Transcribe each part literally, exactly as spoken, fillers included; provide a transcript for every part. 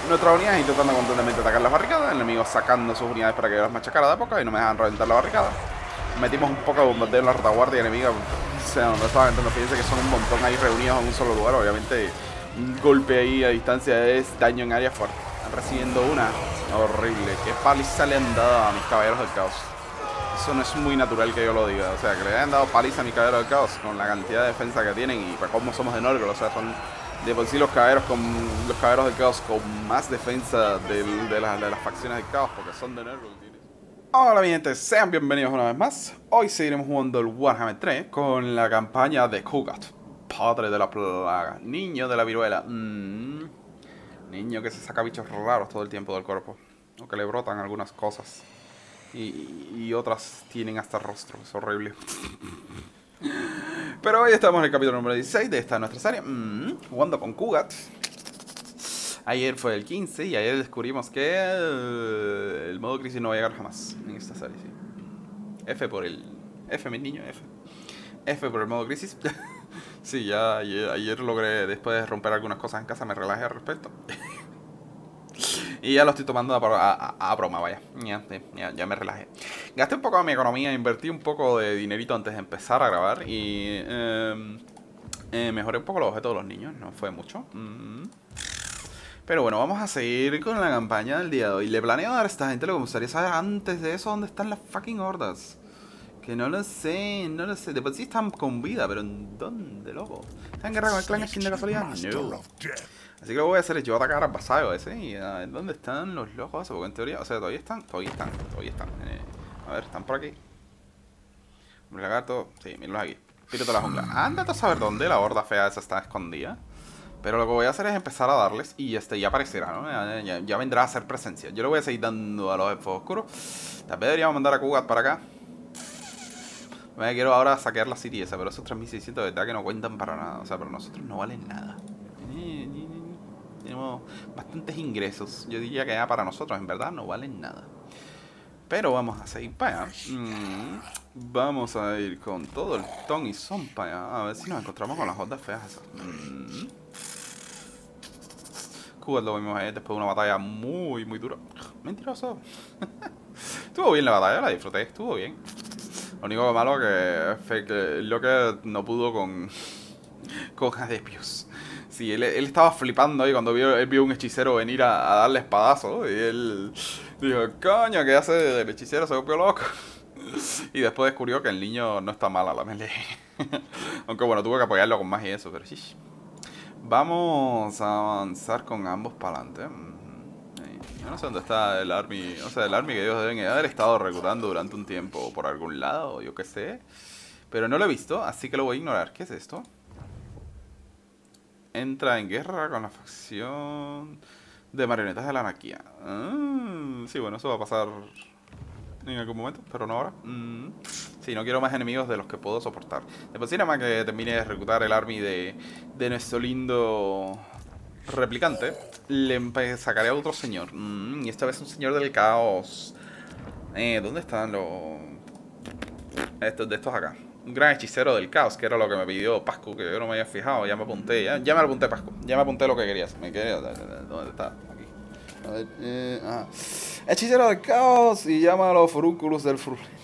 Nuestras unidades intentando constantemente atacar las barricadas, el enemigo sacando sus unidades para que yo las machacara de a poco y no me dejan reventar la barricada. Metimos un poco de bombardeo en la retaguardia enemiga, o sea, no estaba entrando, fíjense que son un montón ahí reunidos en un solo lugar, obviamente un golpe ahí a distancia es daño en área fuerte. Están recibiendo una horrible, qué paliza le han dado a mis caballeros del caos. Eso no es muy natural que yo lo diga, o sea, que le hayan dado paliza a mis caballeros del caos con la cantidad de defensa que tienen y para cómo somos de Norgol, o sea, son de por sí los caballeros con los caballeros del caos con más defensa de, de, la, de las facciones del caos porque son de Norgol. Hola mi gente, sean bienvenidos una vez más. Hoy seguiremos jugando el Warhammer tres con la campaña de Kugat, padre de la plaga, niño de la viruela. Mm. Niño que se saca bichos raros todo el tiempo del cuerpo, o que le brotan algunas cosas y, y otras tienen hasta rostro, es horrible. Pero hoy estamos en el capítulo número dieciséis de esta nuestra serie, mm, jugando con Kugat. Ayer fue el quince y ayer descubrimos que uh, el modo crisis no va a llegar jamás en esta serie, sí. F por el... F, mi niño, F. F por el modo crisis. Sí, ya ayer, ayer logré, después de romper algunas cosas en casa, me relajé al respecto. Y ya lo estoy tomando a, a, a broma, vaya. Ya, ya, ya me relajé. Gasté un poco de mi economía, invertí un poco de dinerito antes de empezar a grabar y... Eh, eh, mejoré un poco los objetos de los niños, no fue mucho. Mm. Pero bueno, vamos a seguir con la campaña del día de hoy. Le planeo dar a esta gente lo que me gustaría saber antes de eso, ¿dónde están las fucking hordas? Que no lo sé, no lo sé. De por sí están con vida, pero ¿en dónde, loco? ¿Están en guerra con el clan Shin de casualidad? No. Así que lo que voy a hacer es yo atacar al vasallo ese y a ver dónde están los locos. Porque en teoría, o sea, todavía están, todavía están, todavía están. Eh, a ver, están por aquí. Hombre lagarto, sí, mírenlos aquí. Pírate a la jungla. Anda a saber dónde la horda fea esa está escondida. Pero lo que voy a hacer es empezar a darles y este ya aparecerá, ¿no? Ya, ya, ya vendrá a ser presencia. Yo le voy a seguir dando a los elfos oscuros. Tal vez deberíamos mandar a Kugat para acá. Me quiero ahora saquear la city esa, pero esos tres mil seiscientos de verdad que no cuentan para nada. O sea, para nosotros no valen nada. Tenemos bastantes ingresos. Yo diría que ya para nosotros en verdad no valen nada. Pero vamos a seguir para allá. Mm, vamos a ir con todo el ton y son para allá. A ver si nos encontramos con las hordas feas esas. Mm. Kugat lo vimos ayer después de una batalla muy, muy dura. Mentiroso. Estuvo bien la batalla, la disfruté, estuvo bien. Lo único malo que fue que lo que no pudo con con Adepius. Sí, él, él estaba flipando ahí cuando vio, él vio un hechicero venir a, a darle espadazo. Y él dijo, coño, ¿qué hace el hechicero? Se volvió loco. Y después descubrió que el niño no está mal a la melee. Aunque bueno, tuve que apoyarlo con más y eso, pero sí. Vamos a avanzar con ambos para adelante. Yo no sé dónde está el army. O sea, el army que ellos deben haber estado reclutando durante un tiempo por algún lado, yo qué sé. Pero no lo he visto, así que lo voy a ignorar. ¿Qué es esto? Entra en guerra con la facción de marionetas de la anarquía. Ah, sí, bueno, eso va a pasar en algún momento, pero no ahora. Mm. Sí, no quiero más enemigos de los que puedo soportar. Después sí, nada más que termine de reclutar el army de, de nuestro lindo replicante, le sacaré a otro señor. Mm, y esta vez un señor del caos. Eh, ¿dónde están los... Estos de estos acá? Un gran hechicero del caos, que era lo que me pidió Pascu, que yo no me había fijado. Ya me apunté, ya, ya me apunté, Pascu. Ya me apunté lo que querías. Me quería... ¿Dónde está? Aquí. A ver, eh, ah. Hechicero del caos y llama a los furúnculos del frulento.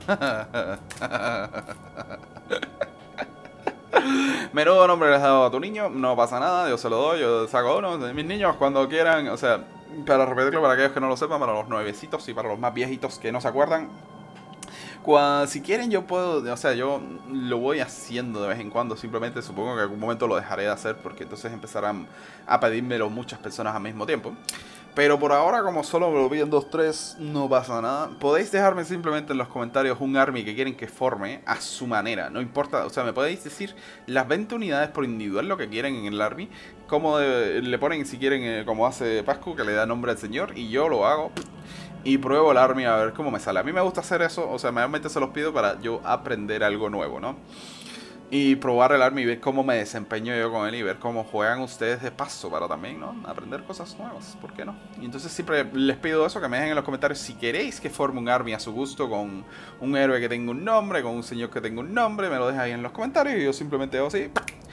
Menudo nombre le has dado a tu niño. No pasa nada, yo se lo doy, yo saco uno de mis niños cuando quieran. O sea, para repetirlo para aquellos que no lo sepan, para los nuevecitos y para los más viejitos que no se acuerdan, cuando, si quieren yo puedo, o sea, yo lo voy haciendo de vez en cuando. Simplemente supongo que en algún momento lo dejaré de hacer, porque entonces empezarán a pedírmelo muchas personas al mismo tiempo. Pero por ahora, como solo me lo piden dos, tres, no pasa nada. Podéis dejarme simplemente en los comentarios un army que quieren que forme a su manera. No importa, o sea, me podéis decir las veinte unidades por individual lo que quieren en el army. Como de, le ponen, si quieren, eh, como hace Pascu, que le da nombre al señor. Y yo lo hago y pruebo el army a ver cómo me sale. A mí me gusta hacer eso, o sea, mayormente se los pido para yo aprender algo nuevo, ¿no? Y probar el army y ver cómo me desempeño yo con él y ver cómo juegan ustedes de paso para también, ¿no? Aprender cosas nuevas, ¿por qué no? Y entonces siempre les pido eso, que me dejen en los comentarios si queréis que forme un army a su gusto con un héroe que tenga un nombre, con un señor que tenga un nombre, me lo dejan ahí en los comentarios y yo simplemente hago así,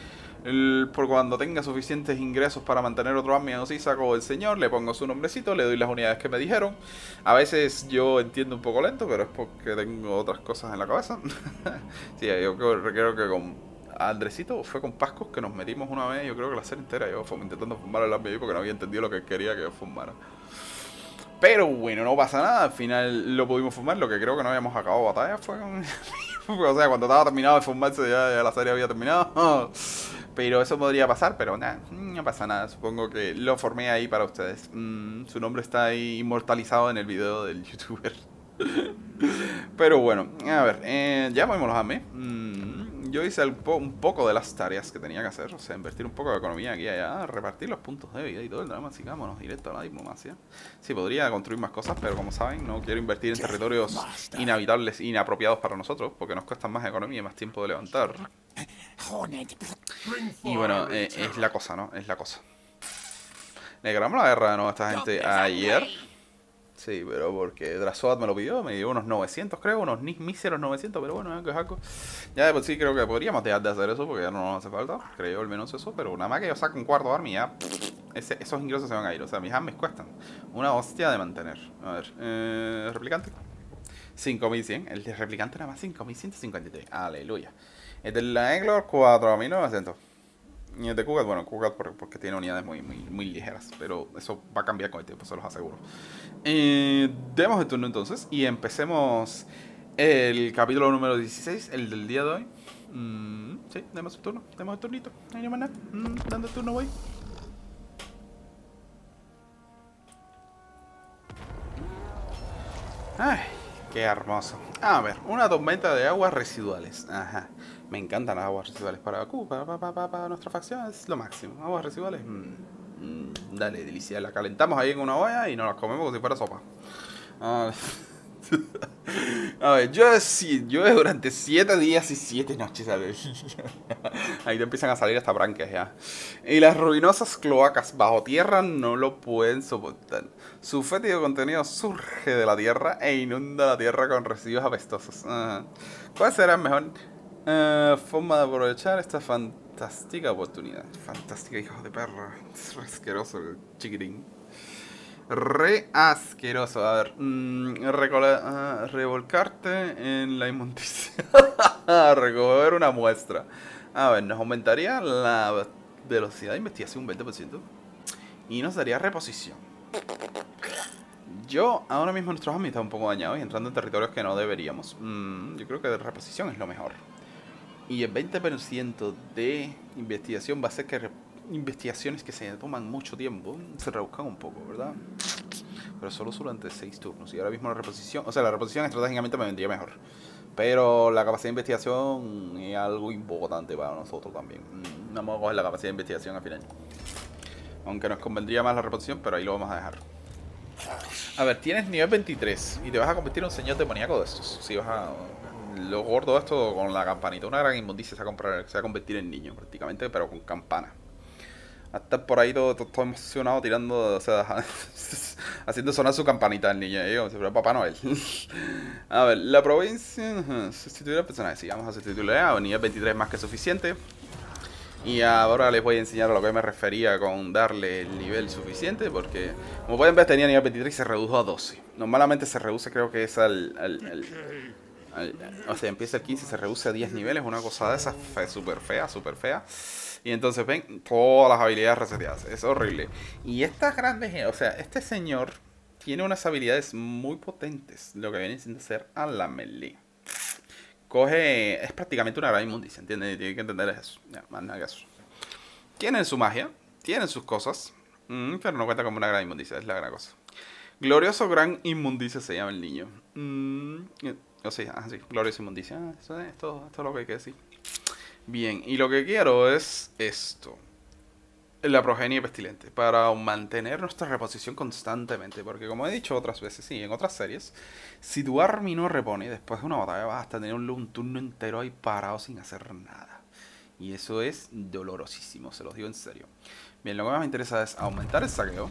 el, por cuando tenga suficientes ingresos para mantener otro army o así, saco el señor, le pongo su nombrecito, le doy las unidades que me dijeron. A veces yo entiendo un poco lento, pero es porque tengo otras cosas en la cabeza. Sí, yo creo, creo que con Andresito fue con Pascos que nos metimos una vez, yo creo que la serie entera, yo fue intentando fumar el army porque no había entendido lo que quería que fumara. Pero bueno, no pasa nada, al final lo pudimos fumar, lo que creo que no habíamos acabado batalla fue con... o sea, cuando estaba terminado de fumarse ya, ya la serie había terminado. Pero eso podría pasar, pero nada, no pasa nada, supongo que lo formé ahí para ustedes. Mm, su nombre está ahí inmortalizado en el video del youtuber. Pero bueno, a ver, eh, ya movimos los A M E. Mm, yo hice el po un poco de las tareas que tenía que hacer. O sea, invertir un poco de economía aquí y allá, repartir los puntos de vida y todo el drama. Así que vámonos directo a la diplomacia. Sí, podría construir más cosas, pero como saben, no quiero invertir en territorios inhabitables, inapropiados para nosotros, porque nos cuestan más economía y más tiempo de levantar. Y bueno, eh, es la cosa, ¿no? Es la cosa. Le ganamos la guerra, ¿no? A esta gente ayer. Sí, pero porque Drazoat me lo pidió, me dio unos novecientos creo, unos míseros novecientos, pero bueno, que jaco. Ya de por sí creo que podríamos dejar de hacer eso porque ya no nos hace falta, creo al menos eso, pero nada más que yo saco un cuarto de army ya, ese, esos ingresos se van a ir, o sea, mis armies cuestan una hostia de mantener. A ver, eh, replicante, cinco mil cien, el de replicante nada más cinco mil ciento cincuenta y tres, aleluya. El de la Englor cuatro mil novecientos. Y el de Kugat, bueno, Kugat porque tiene unidades muy, muy, muy ligeras, pero eso va a cambiar con el tiempo, se los aseguro. Eh, demos el turno entonces y empecemos el capítulo número dieciséis, el del día de hoy. Mm, sí, demos el turno, demos el turnito, no hay más nada, mm, dando el turno voy. Ay, qué hermoso. A ver, una tormenta de aguas residuales. Ajá. Me encantan las aguas residuales para Bakú, para, para, para, para nuestra facción es lo máximo. Aguas residuales, mmm, mmm, dale, delicia. La calentamos ahí en una olla y nos las comemos como si fuera sopa. A ver, a ver yo, yo durante siete días y siete noches, ¿sabes? Ahí te empiezan a salir hasta branquias ya. Y las ruinosas cloacas bajo tierra no lo pueden soportar. Su fétido contenido surge de la tierra e inunda la tierra con residuos apestosos. Uh, ¿Cuál será el mejor? Uh, forma de aprovechar esta fantástica oportunidad. Fantástica, hijo de perra. Es re asqueroso el chiquitín. Re asqueroso. A ver. Mmm, uh, revolcarte en la inmundicia. Recoger una muestra. A ver, nos aumentaría la velocidad de investigación un veinte por ciento. Y nos daría reposición. Yo, ahora mismo nuestros amigos están un poco dañados y entrando en territorios que no deberíamos. Mm, yo creo que de reposición es lo mejor. Y el veinte por ciento de investigación va a hacer que investigaciones que se toman mucho tiempo se rebuscan un poco, ¿verdad? Pero solo durante seis turnos. Y ahora mismo la reposición, o sea, la reposición estratégicamente me vendría mejor. Pero la capacidad de investigación es algo importante para nosotros también. Mm, vamos a coger la capacidad de investigación al final. Aunque nos convendría más la reposición, pero ahí lo vamos a dejar. A ver, tienes nivel veintitrés y te vas a convertir en un señor demoníaco de estos. Si vas a... Lo gordo esto con la campanita. Una gran inmundicia se va a, comprar, se va a convertir en niño prácticamente, pero con campana. A estar por ahí todo, todo, todo emocionado tirando, o sea, haciendo sonar su campanita el niño, ¿eh? Como si fuera Papá Noel. A ver, la provincia... Sustituir al personaje. Sí, vamos a sustituirle a nivel veintitrés más que suficiente. Y ahora les voy a enseñar a lo que me refería con darle el nivel suficiente, porque como pueden ver tenía nivel veintitrés y se redujo a doce. Normalmente se reduce, creo que es al... al, al, al o sea, empieza el quince y se reduce a diez niveles, una cosa de esas fe, súper fea, súper fea. Y entonces ven, todas las habilidades reseteadas, es horrible. Y estas grandes, o sea, este señor tiene unas habilidades muy potentes, lo que viene siendo ser a la melee. Coge, es prácticamente una gran inmundicia, ¿entiendes? Tiene que entender eso, ya, más nada que eso. Tienen su magia, tienen sus cosas, mmm, pero no cuenta como una gran inmundicia, es la gran cosa. Glorioso gran inmundicia se llama el niño. Mm, o sea, ah, sí, glorioso inmundicia, ah, eso es todo, esto es lo que hay que decir. Bien, y lo que quiero es esto. La progenie pestilente, para mantener nuestra reposición constantemente, porque como he dicho otras veces, sí, en otras series, si tu army no repone después de una batalla vas hasta tener un, un turno entero ahí parado sin hacer nada. Y eso es dolorosísimo, se los digo en serio. Bien, lo que más me interesa es aumentar el saqueo.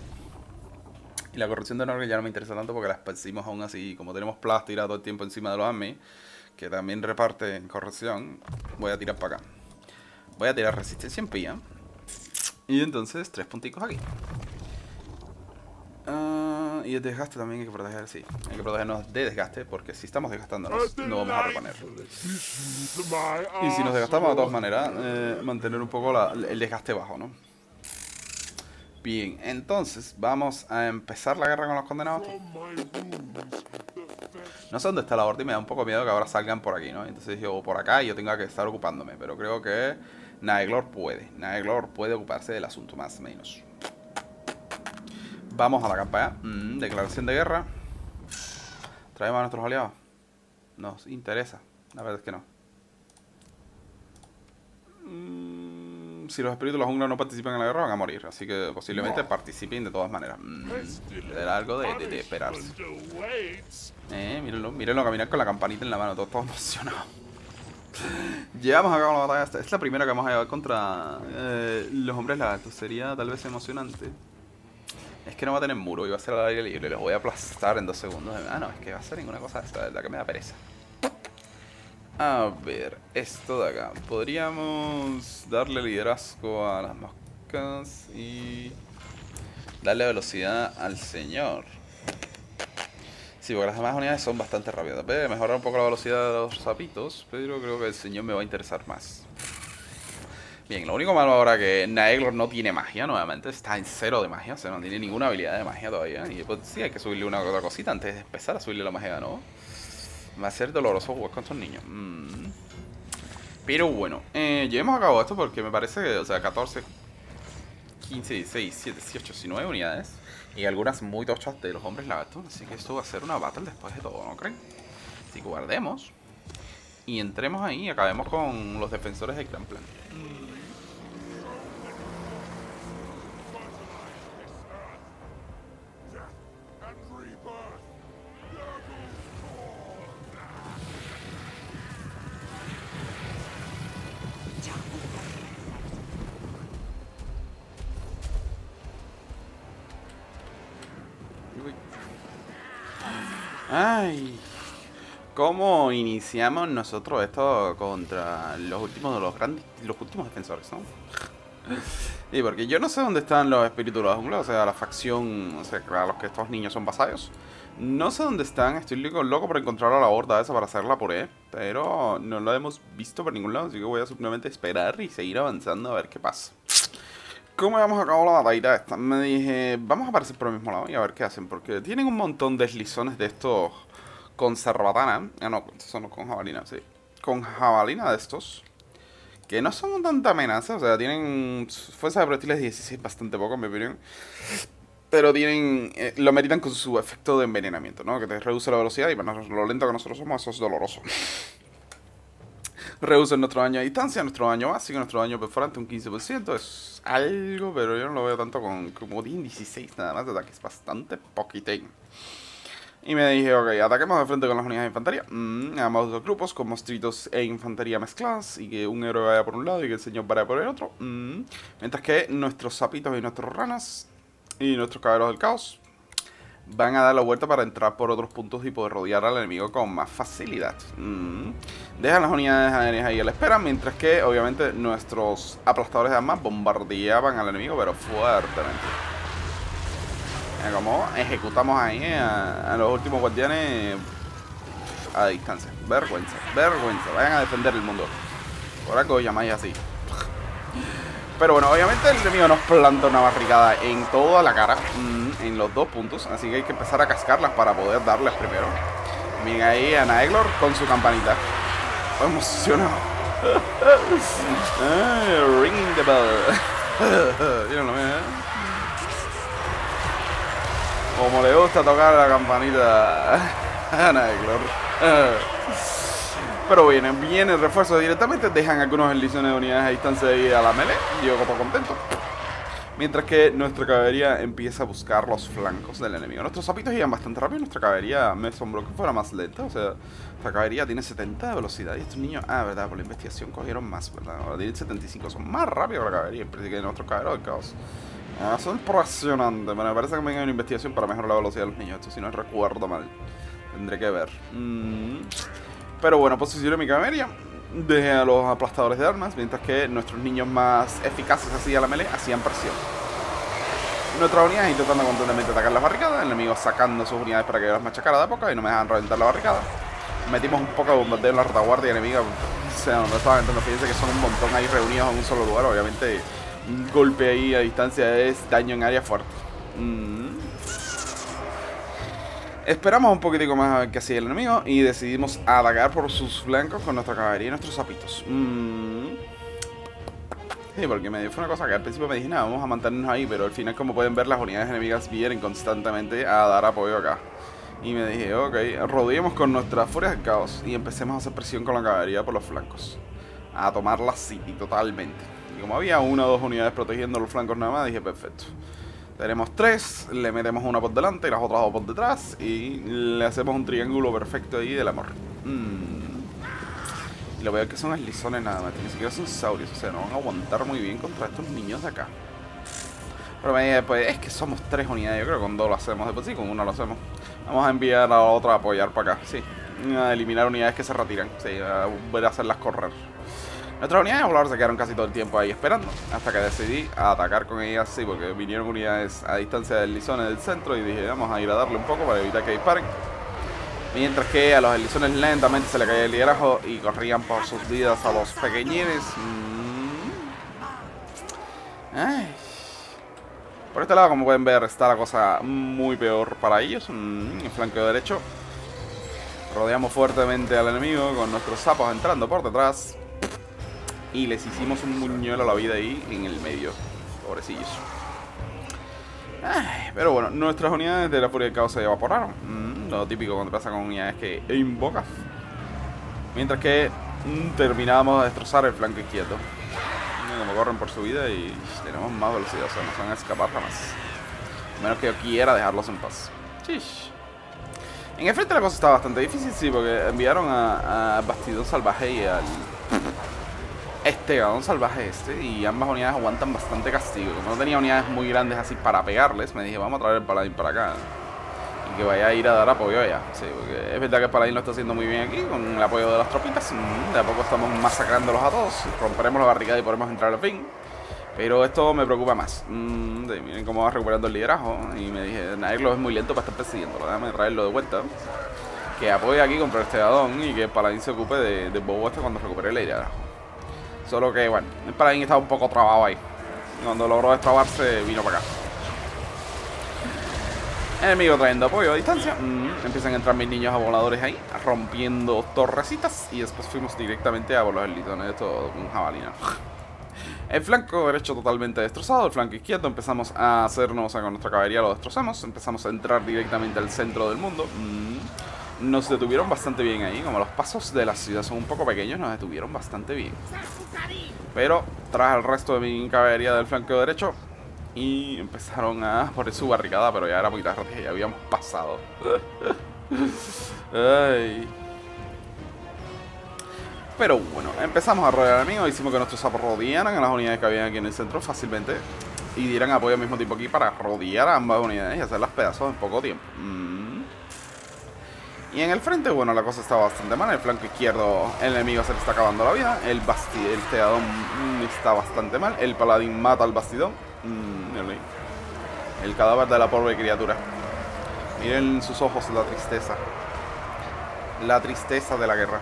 Y la corrupción de Norgel ya no me interesa tanto porque la esparcimos aún así, como tenemos Plas tirado todo el tiempo encima de los army, que también reparte corrupción, voy a tirar para acá. Voy a tirar resistencia en pía. Y entonces tres punticos aquí. Uh, y el desgaste también hay que proteger, sí. Hay que protegernos de desgaste porque si estamos desgastándonos no vamos a reponer. Y si nos desgastamos de todas maneras, eh, mantener un poco la, el desgaste bajo, ¿no? Bien, entonces vamos a empezar la guerra con los condenados. No sé dónde está la horda y me da un poco miedo que ahora salgan por aquí, ¿no? Entonces yo por acá y yo tenga que estar ocupándome. Pero creo que Naeglor puede. Naeglor puede ocuparse del asunto, más o menos. Vamos a la campaña. Mm, declaración de guerra. ¿Traemos a nuestros aliados? Nos interesa. La verdad es que no. Mm, si los espíritus de la jungla no participan en la guerra, van a morir. Así que posiblemente participen de todas maneras. Mm, era algo de, de, de esperarse. Eh, mírenlo, mírenlo caminar con la campanita en la mano. Todos todo emocionados. Llevamos a cabo la batalla esta. Es la primera que vamos a llevar contra eh, los hombres lagartos. Sería tal vez emocionante. Es que no va a tener muro y va a ser al aire libre. Los voy a aplastar en dos segundos. Ah, no, es que va a ser ninguna cosa de esta, de verdad que me da pereza. A ver, esto de acá. Podríamos darle liderazgo a las moscas y darle velocidad al señor. Sí, porque las demás unidades son bastante rápidas. Voy a mejorar un poco la velocidad de los sapitos, pero creo que el señor me va a interesar más. Bien, lo único malo ahora que Naeglor no tiene magia, nuevamente, está en cero de magia, o sea, no tiene ninguna habilidad de magia todavía. Y pues sí, hay que subirle una otra cosita antes de empezar a subirle la magia, ¿no? Va a ser doloroso jugar con estos niños. Mm. Pero bueno, eh, llevemos a cabo esto porque me parece que, o sea, catorce, quince, dieciséis, diecisiete, dieciocho, diecinueve unidades. Y algunas muy tochas de los hombres lagartos. Así que esto va a ser una battle después de todo, ¿no creen? Así que guardemos. Y entremos ahí y acabemos con los defensores del gran plan. Ay, ¿cómo iniciamos nosotros esto contra los últimos de los grandes, los últimos defensores, ¿no? Y porque yo no sé dónde están los espíritus de la jungla, o sea, la facción, o sea, a los que estos niños son vasallos. No sé dónde están, estoy loco, loco por encontrar a la horda esa para hacerla por él, pero no la hemos visto por ningún lado, así que voy a simplemente esperar y seguir avanzando a ver qué pasa. ¿Cómo vamos a cabo la batalla esta? Me dije, vamos a aparecer por el mismo lado y a ver qué hacen, porque tienen un montón de deslizones de estos con cerbatana. Ah, no, son con jabalina, sí. Con jabalina de estos, que no son tanta amenaza, o sea, tienen fuerza de proyectiles dieciséis, bastante poco en mi opinión. Pero tienen, eh, lo meritan con su efecto de envenenamiento, ¿no? Que te reduce la velocidad y bueno, lo lento que nosotros somos, eso es doloroso. Reducen nuestro daño a distancia, nuestro daño básico, nuestro daño perforante un quince por ciento. Es algo, pero yo no lo veo tanto con como dieciséis nada más de ataque. Es bastante poquitín. Y me dije, ok, ataquemos de frente con las unidades de infantería. Mm, ambos dos grupos con monstruitos e infantería mezcladas. Y que un héroe vaya por un lado y que el señor vaya por el otro. Mm, mientras que nuestros sapitos y nuestros ranas y nuestros caballeros del caos van a dar la vuelta para entrar por otros puntos y poder rodear al enemigo con más facilidad. Mm. Dejan las unidades aéreas ahí a la espera, mientras que obviamente nuestros aplastadores de armas bombardeaban al enemigo, pero fuertemente. Mira cómo ejecutamos ahí a, a los últimos guardianes a distancia. Vergüenza, vergüenza. Vayan a defender el mundo. Por algo llamáis así. Pero bueno, obviamente el enemigo nos planta una barricada en toda la cara, mmm, en los dos puntos, así que hay que empezar a cascarlas para poder darles primero. Miren ahí a Naeglor con su campanita. Estoy emocionado. ah, ringing the bell. Mírenlo, miren. Como le gusta tocar la campanita a Naeglor. Pero vienen, vienen refuerzos directamente, dejan algunos enlizones de unidades a distancia de a la melee. Yo como contento. Mientras que nuestra caballería empieza a buscar los flancos del enemigo. Nuestros sapitos iban bastante rápido, nuestra caballería me asombró que fuera más lenta. O sea, nuestra caballería tiene setenta de velocidad y estos niños, ah, verdad, por la investigación cogieron más, ¿verdad? Ahora tienen setenta y cinco, son más rápidos que la caballería, que nuestros caballeros del caos. Ah, son impresionantes, pero me parece que me hay una investigación para mejorar la velocidad de los niños. Esto si no recuerdo mal, tendré que ver. Mm. Pero bueno, posiciono mi caballería. dejé a los aplastadores de armas, mientras que nuestros niños más eficaces así a la melee hacían presión. Nuestras unidades intentando constantemente atacar las barricadas, el enemigo sacando sus unidades para que yo las machacara de a poco y no me dejan reventar la barricada. Metimos un poco de bombardeo en la retaguardia enemiga, o sea, no estaba entrando, fíjense que son un montón ahí reunidos en un solo lugar, obviamente un golpe ahí a distancia es daño en área fuerte. Mm. Esperamos un poquitico más a ver qué hacía el enemigo y decidimos atacar por sus flancos con nuestra caballería y nuestros sapitos. Mm. Sí, porque me fue una cosa que al principio me dije, nada, vamos a mantenernos ahí, pero al final, como pueden ver, las unidades enemigas vienen constantemente a dar apoyo acá. Y me dije, ok, rodeemos con nuestras furias del caos y empecemos a hacer presión con la caballería por los flancos. A tomar la city totalmente. Y como había una o dos unidades protegiendo los flancos nada más, dije, perfecto. Tenemos tres, le metemos una por delante y las otras dos por detrás y le hacemos un triángulo perfecto ahí del amor. Mm. Y lo veo que son eslizones nada más, ni siquiera son saurios, o sea, no van a aguantar muy bien contra estos niños de acá. Pero me dije, pues es que somos tres unidades, yo creo que con dos lo hacemos, después sí, con una lo hacemos. Vamos a enviar a la otra a apoyar para acá, sí. A eliminar unidades que se retiran, sí, a volver a hacerlas correr. Nuestras unidades voladores se quedaron casi todo el tiempo ahí esperando, hasta que decidí atacar con ellas, sí, porque vinieron unidades a distancia del lisones del centro y dije, vamos a ir a darle un poco para evitar que disparen. Mientras que a los elizones lentamente se le caía el liderazgo y corrían por sus vidas a los pequeñines. Mm. Ay. Por este lado, como pueden ver, está la cosa muy peor para ellos. Mm. En flanco derecho rodeamos fuertemente al enemigo con nuestros sapos entrando por detrás. Y les hicimos un muñuelo a la vida ahí en el medio. Pobrecillos. Ay, pero bueno, nuestras unidades de la furia del caos se evaporaron. Mm, lo típico cuando pasa con unidades que invocas. Mientras que mm, terminábamos de destrozar el flanco izquierdo. Miren cómo corren por su vida y tenemos más velocidad, o sea, no se van a escapar jamás. A menos que yo quiera dejarlos en paz. Chish. En el frente la cosa está bastante difícil, sí, porque enviaron a, a Bastidón Salvaje y al Estegadón Salvaje este, y ambas unidades aguantan bastante castigo. Como no tenía unidades muy grandes así para pegarles, me dije, vamos a traer el paladín para acá y que vaya a ir a dar apoyo allá. Sí, porque es verdad que el paladín lo está haciendo muy bien aquí, con el apoyo de las tropitas. De a poco estamos masacrándolos a todos, romperemos la barricada y podremos entrar al fin. Pero esto me preocupa más. Mm, de, miren cómo va recuperando el liderazgo. Y me dije, Nairlo es muy lento para estar persiguiéndolo, déjame traerlo de vuelta, que apoye aquí contra el Estegadón y que el paladín se ocupe de, de bobo este cuando recupere el liderazgo. Solo que, bueno, el paladín estaba un poco trabado ahí. Cuando logró destrabarse, vino para acá. Enemigo trayendo apoyo a distancia. Mm, empiezan a entrar mis niños a voladores ahí, rompiendo torrecitas. Y después fuimos directamente a por los elitones de todo un jabalina. El flanco derecho totalmente destrozado. El flanco izquierdo empezamos a hacernos, o sea, con nuestra caballería lo destrozamos. Empezamos a entrar directamente al centro del mundo. Mm. Nos detuvieron bastante bien ahí. Como los pasos de la ciudad son un poco pequeños, nos detuvieron bastante bien. Pero tras el resto de mi caballería del flanco derecho y empezaron a poner su barricada, pero ya era muy tarde, ya habíamos pasado. Ay. Pero bueno, empezamos a rodear al enemigo. Hicimos que nuestros sapos rodearan a las unidades que habían aquí en el centro fácilmente y dieran apoyo al mismo tiempo aquí para rodear a ambas unidades y hacerlas pedazos en poco tiempo. Mm. Y en el frente, bueno, la cosa está bastante mal. El flanco izquierdo, el enemigo se le está acabando la vida. El bastidón, el Estegadón mm, está bastante mal. El paladín mata al bastidón. Mm, el, el cadáver de la pobre criatura. Miren sus ojos la tristeza. La tristeza de la guerra.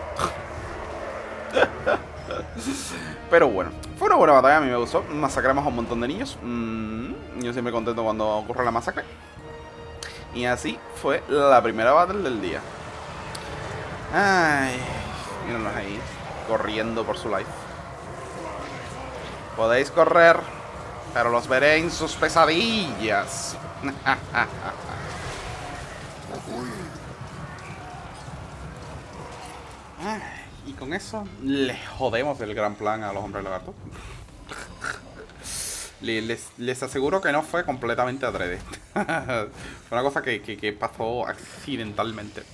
Pero bueno, fue una buena batalla, a mí me gustó. Masacramos a un montón de niños. Mm, yo siempre contento cuando ocurre la masacre. Y así fue la primera battle del día. Ay, mírenlos ahí, corriendo por su life. Podéis correr, pero los veré en sus pesadillas. Ay, y con eso le jodemos el gran plan a los hombres lagartos. Les, les aseguro que no fue completamente adrede. Fue una cosa que, que, que pasó accidentalmente.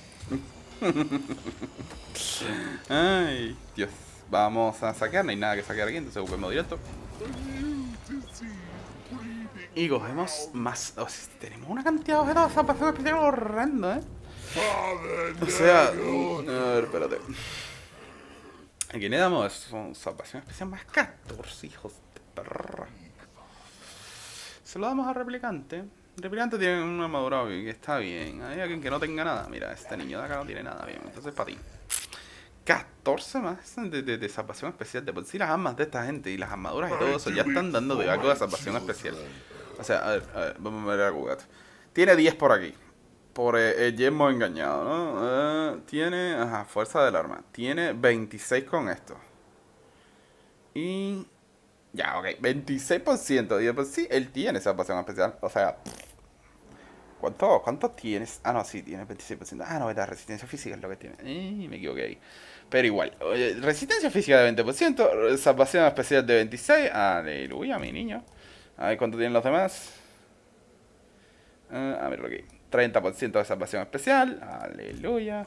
Ay, Dios. Vamos a saquear, no hay nada que saquear aquí, entonces busquemos directo. Y cogemos más. O sea, tenemos una cantidad de objetos de zapación especial horrendo, ¿eh? O sea, a ver, espérate. Aquí le damos son salvación especial más catorce, hijos de perra. Se lo damos a replicante. Replicante tiene una armadura que está bien. Hay alguien que no tenga nada. Mira, este niño de acá no tiene nada bien. Entonces para ti. catorce más de, de, de salvación especial. De por sí las armas de esta gente y las armaduras y todo eso ya están dando de algo de salvación especial. O sea, a ver, a ver, vamos a ver a Kugat. Tiene diez por aquí. Por eh, el yermo engañado, ¿no? Eh, tiene, ajá, fuerza del arma. Tiene veintiséis con esto. Y... ya, ok, veintiséis por ciento. Y después sí, él tiene salvación especial. O sea... ¿Cuánto, ¿Cuánto tienes? Ah, no, sí, tiene veintiséis por ciento. Ah, no, la resistencia física es lo que tiene. Eh, me equivoqué ahí. Pero igual, oye, resistencia física de veinte por ciento, salvación especial de veintiséis. Aleluya, mi niño. A ver cuánto tienen los demás. Uh, a ver, aquí. treinta por ciento de salvación especial. Aleluya.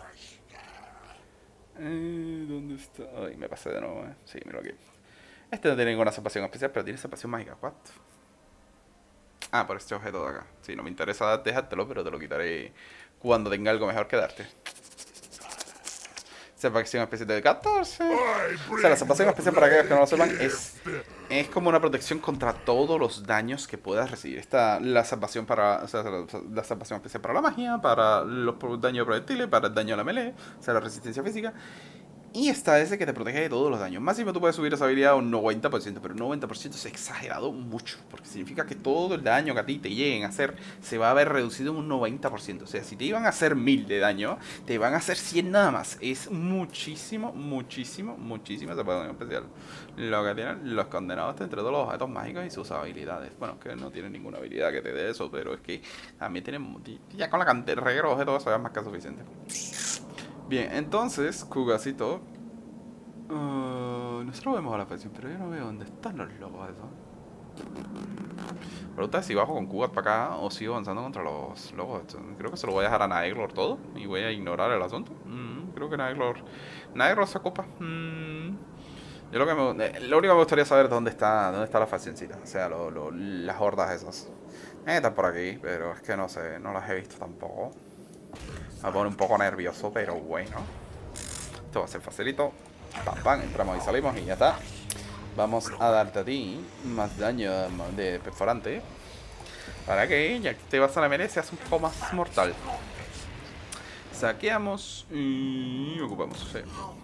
Eh, ¿Dónde está? Ay, me pasé de nuevo, eh. Sí, mira aquí. Este no tiene ninguna salvación especial, pero tiene salvación mágica. ¿What? Ah, por este objeto de acá. Sí, no me interesa dejártelo, pero te lo quitaré cuando tenga algo mejor que darte. Salvación especial de catorce. O sea, la salvación especial, para aquellos que no lo sepan, es, es como una protección contra todos los daños que puedas recibir. Está la salvación para, o sea, la, la salvación especial para la magia, para los daños de proyectiles, para el daño a la melee, o sea, la resistencia física. Y está ese que te protege de todos los daños. Máximo tú puedes subir esa habilidad a un noventa por ciento, pero un noventa por ciento es exagerado mucho, porque significa que todo el daño que a ti te lleguen a hacer se va a ver reducido en un noventa por ciento. O sea, si te iban a hacer mil de daño, te van a hacer cien nada más. Es muchísimo, muchísimo, muchísimo salvación especial. Lo que tienen los condenados entre todos los objetos mágicos y sus habilidades. Bueno, que no tienen ninguna habilidad que te dé eso, pero es que también tienen... ya con la cantidad de objetos eso ya es más que suficiente. Bien, entonces, Kugacito. Uh, nosotros vemos a la facción, pero yo no veo dónde están los lobos esos. Pregunta es si bajo con Kugat para acá o sigo avanzando contra los lobos estos. Creo que se lo voy a dejar a Naeglor todo y voy a ignorar el asunto. Mm, creo que Naeglor. Naeglor se ocupa. Mm. Yo lo que me, eh, lo único que me gustaría saber es dónde está, dónde está la faccioncita. O sea, lo, lo, las hordas esas. Eh, están por aquí, pero es que no sé, no las he visto tampoco. Me pone un poco nervioso, pero bueno. Esto va a ser facilito. Pam, pam, entramos y salimos y ya está. Vamos a darte a ti más daño de perforante, para que ya que te vas a la melee seas un poco más mortal. Saqueamos y ocupamos. Sí.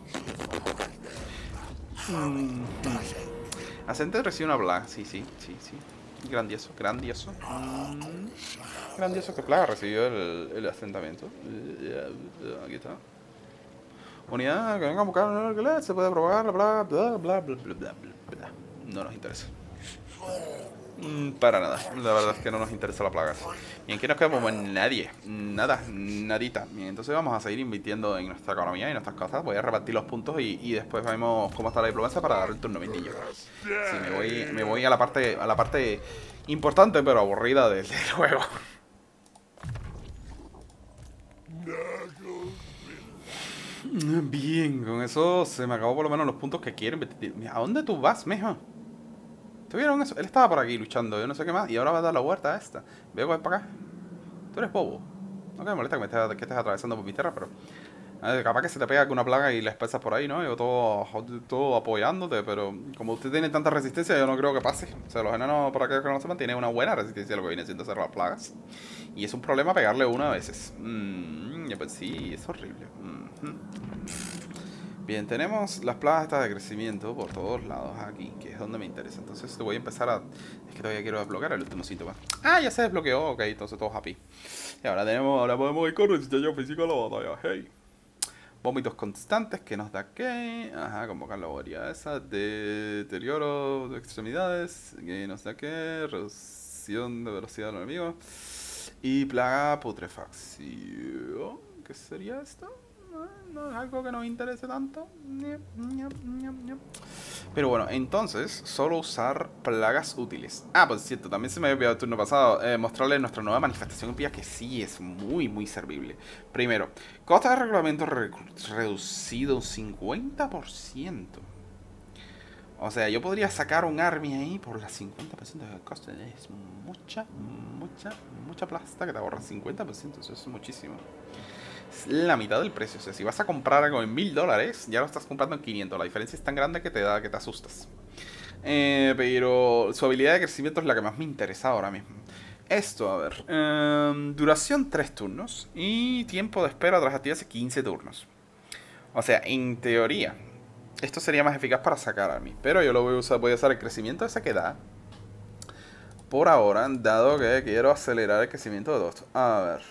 Mm. Ascendente recibe una plaga. Sí, sí, sí, sí. Grandioso, grandioso. Mm. Grandioso que plaga recibió el, el asentamiento. Aquí está. Unidad que venga a buscar una alquiler, se puede propagar la plaga, bla bla bla bla bla bla. No nos interesa. Mm, para nada, la verdad es que no nos interesa la plaga. ¿Y en qué nos quedamos? Pues nadie, nada, nadita. Bien, entonces vamos a seguir invirtiendo en nuestra economía y nuestras cosas. Voy a repartir los puntos y, y después vemos cómo está la diplomacia para dar el turno a mi niño. Sí, me voy, me voy a la parte, a la parte importante pero aburrida del, del juego. Bien, con eso se me acabó por lo menos los puntos que quieren. ¿A dónde tú vas, mijo? ¿Tuvieron eso? Él estaba por aquí luchando, yo no sé qué más, y ahora va a dar la vuelta a esta. Veo que para acá. Tú eres bobo. No que me molesta que, me estés, que estés atravesando por mi tierra, pero... A ver, capaz que se te pega alguna plaga y la expresas por ahí, ¿no? Yo todo, todo apoyándote, pero como usted tiene tanta resistencia, yo no creo que pase. O sea, los enanos, por aquellos que no lo sepan, tienen una buena resistencia a lo que viene siendo hacer las plagas. Y es un problema pegarle una a veces. Mmm, pues sí, es horrible. Mm-hmm. Bien, tenemos las plagas estas de crecimiento por todos lados aquí, que es donde me interesa. Entonces te voy a empezar a... Es que todavía quiero desbloquear el último síntoma. Ah, ya se desbloqueó, ok, entonces todo happy. Y ahora tenemos, ahora podemos ir con resistencia física a la batalla, hey. Vómitos constantes, que nos da qué. Ajá, convocar la variedad esa. Deterioro de extremidades, que nos da qué. Reducción de velocidad del enemigo. Y plaga putrefacción. ¿Qué sería esto? No es algo que nos interese tanto. Pero bueno, entonces, solo usar plagas útiles. Ah, por cierto, también se me había olvidado el turno pasado eh, mostrarles nuestra nueva manifestación impía, que sí es muy, muy servible. Primero, costa de reglamento re reducido un cincuenta por ciento. O sea, yo podría sacar un army ahí por la cincuenta por ciento de coste. Es mucha, mucha, mucha plasta que te ahorra cincuenta por ciento. Eso es muchísimo. Es la mitad del precio. O sea, si vas a comprar algo en mil dólares, ya lo estás comprando en quinientos. La diferencia es tan grande que te da, que te asustas. Eh, pero su habilidad de crecimiento es la que más me interesa ahora mismo. Esto, a ver. Eh, duración tres turnos. Y tiempo de espera tras activarse quince turnos. O sea, en teoría, esto sería más eficaz para sacar a mí. Pero yo lo voy a usar, voy a usar el crecimiento de sequedad. Por ahora, dado que quiero acelerar el crecimiento de todo. A ver.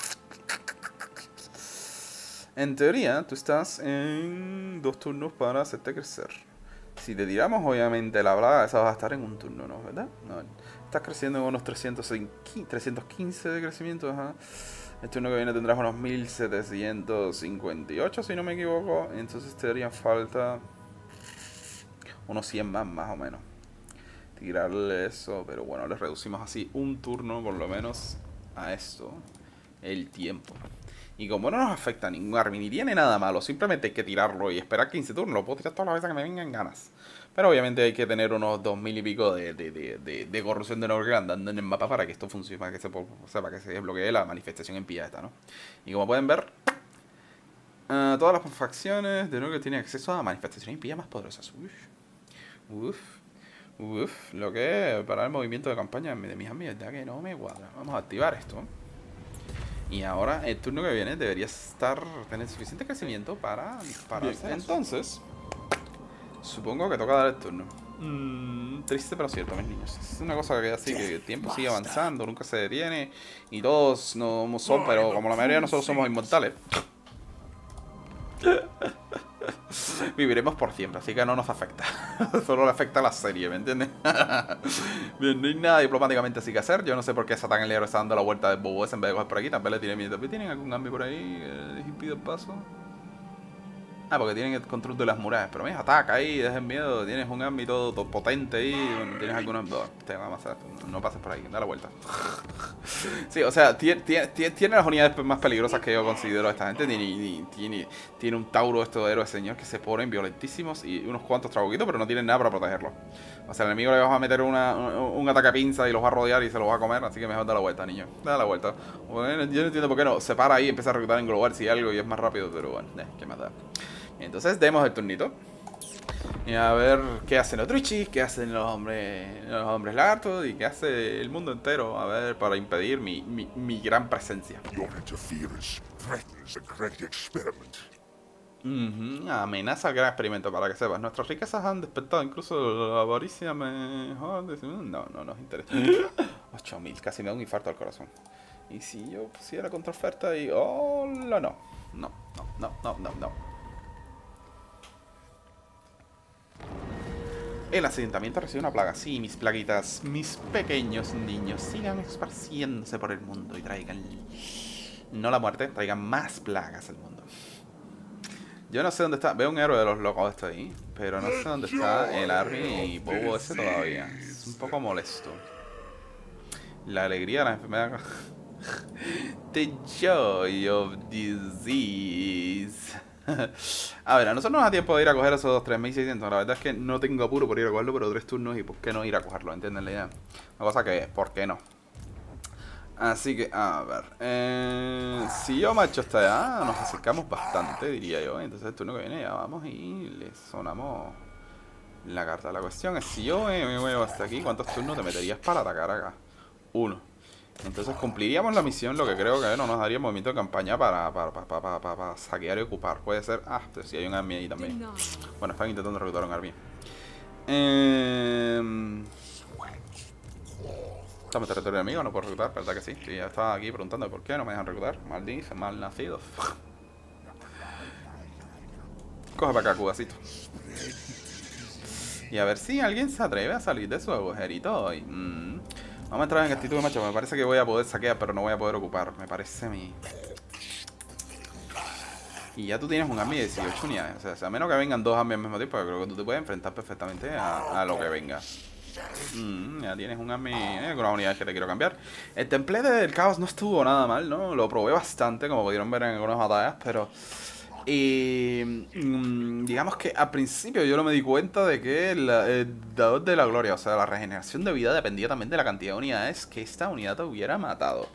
En teoría, tú estás en dos turnos para hacerte crecer. Si te tiramos, obviamente, la plaga, esa va a estar en un turno, ¿no? ¿Verdad? No. Estás creciendo en unos trescientos quince de crecimiento, ajá. El turno que viene tendrás unos mil setecientos cincuenta y ocho, si no me equivoco. Entonces te harían falta unos cien más, más o menos. Tirarle eso, pero bueno, le reducimos así un turno por lo menos a esto, el tiempo. Y como no nos afecta a ningún army ni tiene nada malo, simplemente hay que tirarlo y esperar quince turnos. Lo puedo tirar todas las veces que me vengan ganas. Pero obviamente hay que tener unos dos mil y pico de, de, de, de, de corrupción de Norgel andando en el mapa para que esto funcione, para que se, o sea, para que se desbloquee la manifestación en pilla esta, ¿no? Y como pueden ver, uh, todas las facciones de Norgel tienen acceso a manifestaciones en pilla más poderosas. Uf, uf. Uff, lo que para el movimiento de campaña de mis amigos, ya que no me cuadra. Vamos a activar esto. Y ahora el turno que viene debería estar tener suficiente crecimiento para dispararse. Entonces, supongo que toca dar el turno. Mm, triste pero cierto, mis niños. Es una cosa que así, que el tiempo sigue avanzando, nunca se detiene. Y todos no son, pero como la mayoría de nosotros somos inmortales, viviremos por siempre, así que no nos afecta. Solo le afecta a la serie, ¿me entiendes? Bien, no hay nada diplomáticamente así que hacer. Yo no sé por qué Satán el Negro está dando la vuelta del bobo ese en vez de coger por aquí. Tal vez le tiene miedo. ¿Tienen algún cambio por ahí que les impide el paso? Ah, porque tienen el control de las murallas. Pero mira, ataca ahí, dejen miedo. Tienes un ámbito todo potente ahí. Bueno, tienes algunos... No, te vamos a... no pases por ahí, da la vuelta. Sí, o sea, tiene, tiene, tiene las unidades más peligrosas que yo considero esta gente. Tiene, tiene, tiene un Tauro, estos héroes señor, que se ponen violentísimos y unos cuantos trabuquitos, pero no tienen nada para protegerlos. O sea, al enemigo le vas a meter una, un, un ataque a pinza y los va a rodear y se los va a comer. Así que mejor da la vuelta, niño. Da la vuelta. Bueno, yo no entiendo por qué no. Se para ahí y empieza a reclutar en global si algo y es más rápido, pero bueno, eh, qué más da. Entonces demos el turnito. Y a ver qué hacen los Truchis, qué hacen los hombres los hombres lagartos y qué hace el mundo entero, a ver, para impedir mi, mi, mi gran presencia. Uh-huh. Amenaza el gran experimento, para que sepas. Nuestras riquezas han despertado, incluso la avaricia mejor. No, no nos interesa. ocho mil, casi me da un infarto al corazón. Y si yo pusiera contraoferta y... ¡Oh, no! No, no, no, no, no, no. El asentamiento recibe una plaga. Sí, mis plaguitas, mis pequeños niños, sigan esparciéndose por el mundo y traigan, no la muerte, traigan más plagas al mundo. Yo no sé dónde está, veo un héroe de los locos esto ahí, pero no sé dónde está el Army bobo ese todavía. Es un poco molesto. La alegría de la enfermedad. The joy of disease. A ver, a nosotros nos da tiempo de ir a coger esos tres mil seiscientos. La verdad es que no tengo apuro por ir a cogerlo, pero tres turnos y por qué no ir a cogerlo, ¿entienden la idea? Una cosa que es, ¿por qué no? Así que, a ver, eh, si yo marcho hasta allá, nos acercamos bastante, diría yo. Entonces el turno que viene ya vamos y le sonamos la carta. La cuestión es, si yo me muevo hasta aquí, ¿cuántos turnos te meterías para atacar acá? Uno. Entonces cumpliríamos la misión, lo que creo que no nos daría movimiento de campaña para, para, para, para, para, para saquear y ocupar. Puede ser... Ah, pero si hay un army ahí también. Bueno, están intentando reclutar un army. Eh... Estamos en territorio enemigo, no puedo reclutar, ¿verdad que sí? Sí, ya estaba aquí preguntando por qué no me dejan reclutar. Malditos, mal nacidos. Coge para acá, cubacito. Y a ver si alguien se atreve a salir de su agujerito hoy. Mm. Vamos a entrar en actitud de macho. Me parece que voy a poder saquear, pero no voy a poder ocupar. Me parece a mí. Y ya tú tienes un army de dieciocho unidades. O sea, a menos que vengan dos armies al mismo tiempo, creo que tú te puedes enfrentar perfectamente a, a lo que venga. Mm, ya tienes un army eh, con unas unidades que te quiero cambiar. El templete del caos no estuvo nada mal, ¿no? Lo probé bastante, como pudieron ver en algunas batallas, pero... Y mmm, digamos que al principio yo no me di cuenta de que el, el dador de la gloria, o sea, la regeneración de vida dependía también de la cantidad de unidades que esta unidad te hubiera matado.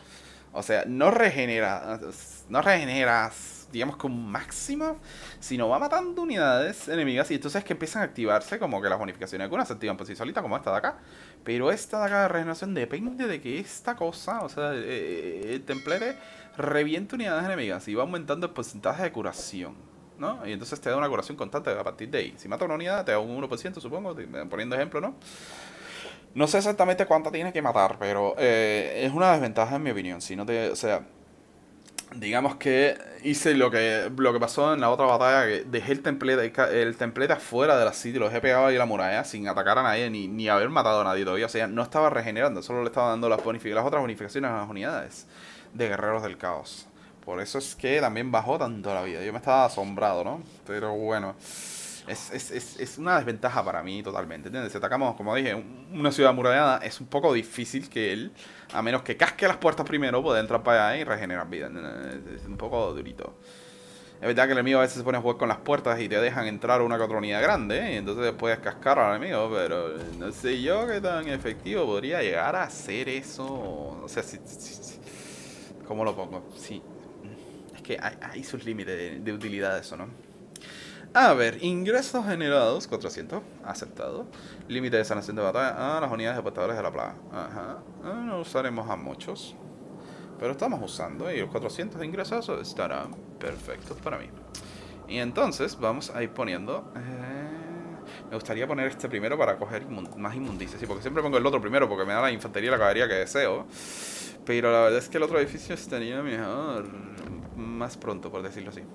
O sea, no regenera, no regeneras, digamos que un máximo, sino va matando unidades enemigas y entonces que empiezan a activarse como que las bonificaciones algunas se activan por sí solitas como esta de acá. Pero esta de acá de regeneración depende de que esta cosa, o sea, eh, el templete reviente unidades enemigas y va aumentando el porcentaje de curación, ¿no? Y entonces te da una curación constante a partir de ahí. Si mata una unidad te da un uno por ciento, supongo, poniendo ejemplo, ¿no? No sé exactamente cuánta tiene que matar, pero eh, es una desventaja en mi opinión. Si no te, o sea, digamos que hice lo que lo que pasó en la otra batalla, que dejé el templete, el templete afuera de la city, lo dejé pegado ahí a la muralla sin atacar a nadie ni, ni haber matado a nadie todavía. O sea, no estaba regenerando, solo le estaba dando las, las otras bonificaciones a las unidades de guerreros del caos. Por eso es que también bajó tanto la vida. Yo me estaba asombrado, ¿no? Pero bueno. Es, es, es, es una desventaja para mí totalmente, ¿entiendes? Si atacamos, como dije, una ciudad amurallada, es un poco difícil que él, a menos que casque las puertas primero, pueda entrar para allá y regenerar vida. Es un poco durito. Es verdad que el enemigo a veces se pone a jugar con las puertas y te dejan entrar una que otra unidad grande, ¿eh? Y entonces puedes cascar al enemigo, pero no sé yo qué tan efectivo podría llegar a hacer eso. O sea, si, si, si, ¿cómo lo pongo? Sí. Es que hay, hay sus límites de, de utilidad eso, ¿no? A ver, ingresos generados, cuatrocientos, aceptado. Límite de sanación de batalla a las unidades de portadores de la plaga. Ajá, ah, no usaremos a muchos, pero estamos usando y los cuatrocientos de ingresos estarán perfectos para mí. Y entonces vamos a ir poniendo... Eh, me gustaría poner este primero para coger inmund más inmundicias, sí, porque siempre pongo el otro primero porque me da la infantería y la caballería que deseo. Pero la verdad es que el otro edificio estaría mejor más pronto, por decirlo así.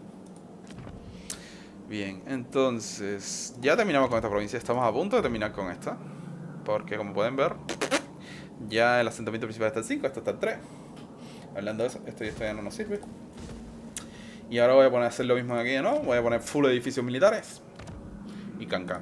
Bien, entonces ya terminamos con esta provincia, estamos a punto de terminar con esta. Porque como pueden ver, ya el asentamiento principal está en cinco, esto está en tres. Hablando de eso, esto ya, esto ya no nos sirve. Y ahora voy a poner a hacer lo mismo aquí, ¿no? Voy a poner full edificios militares. Y cancan.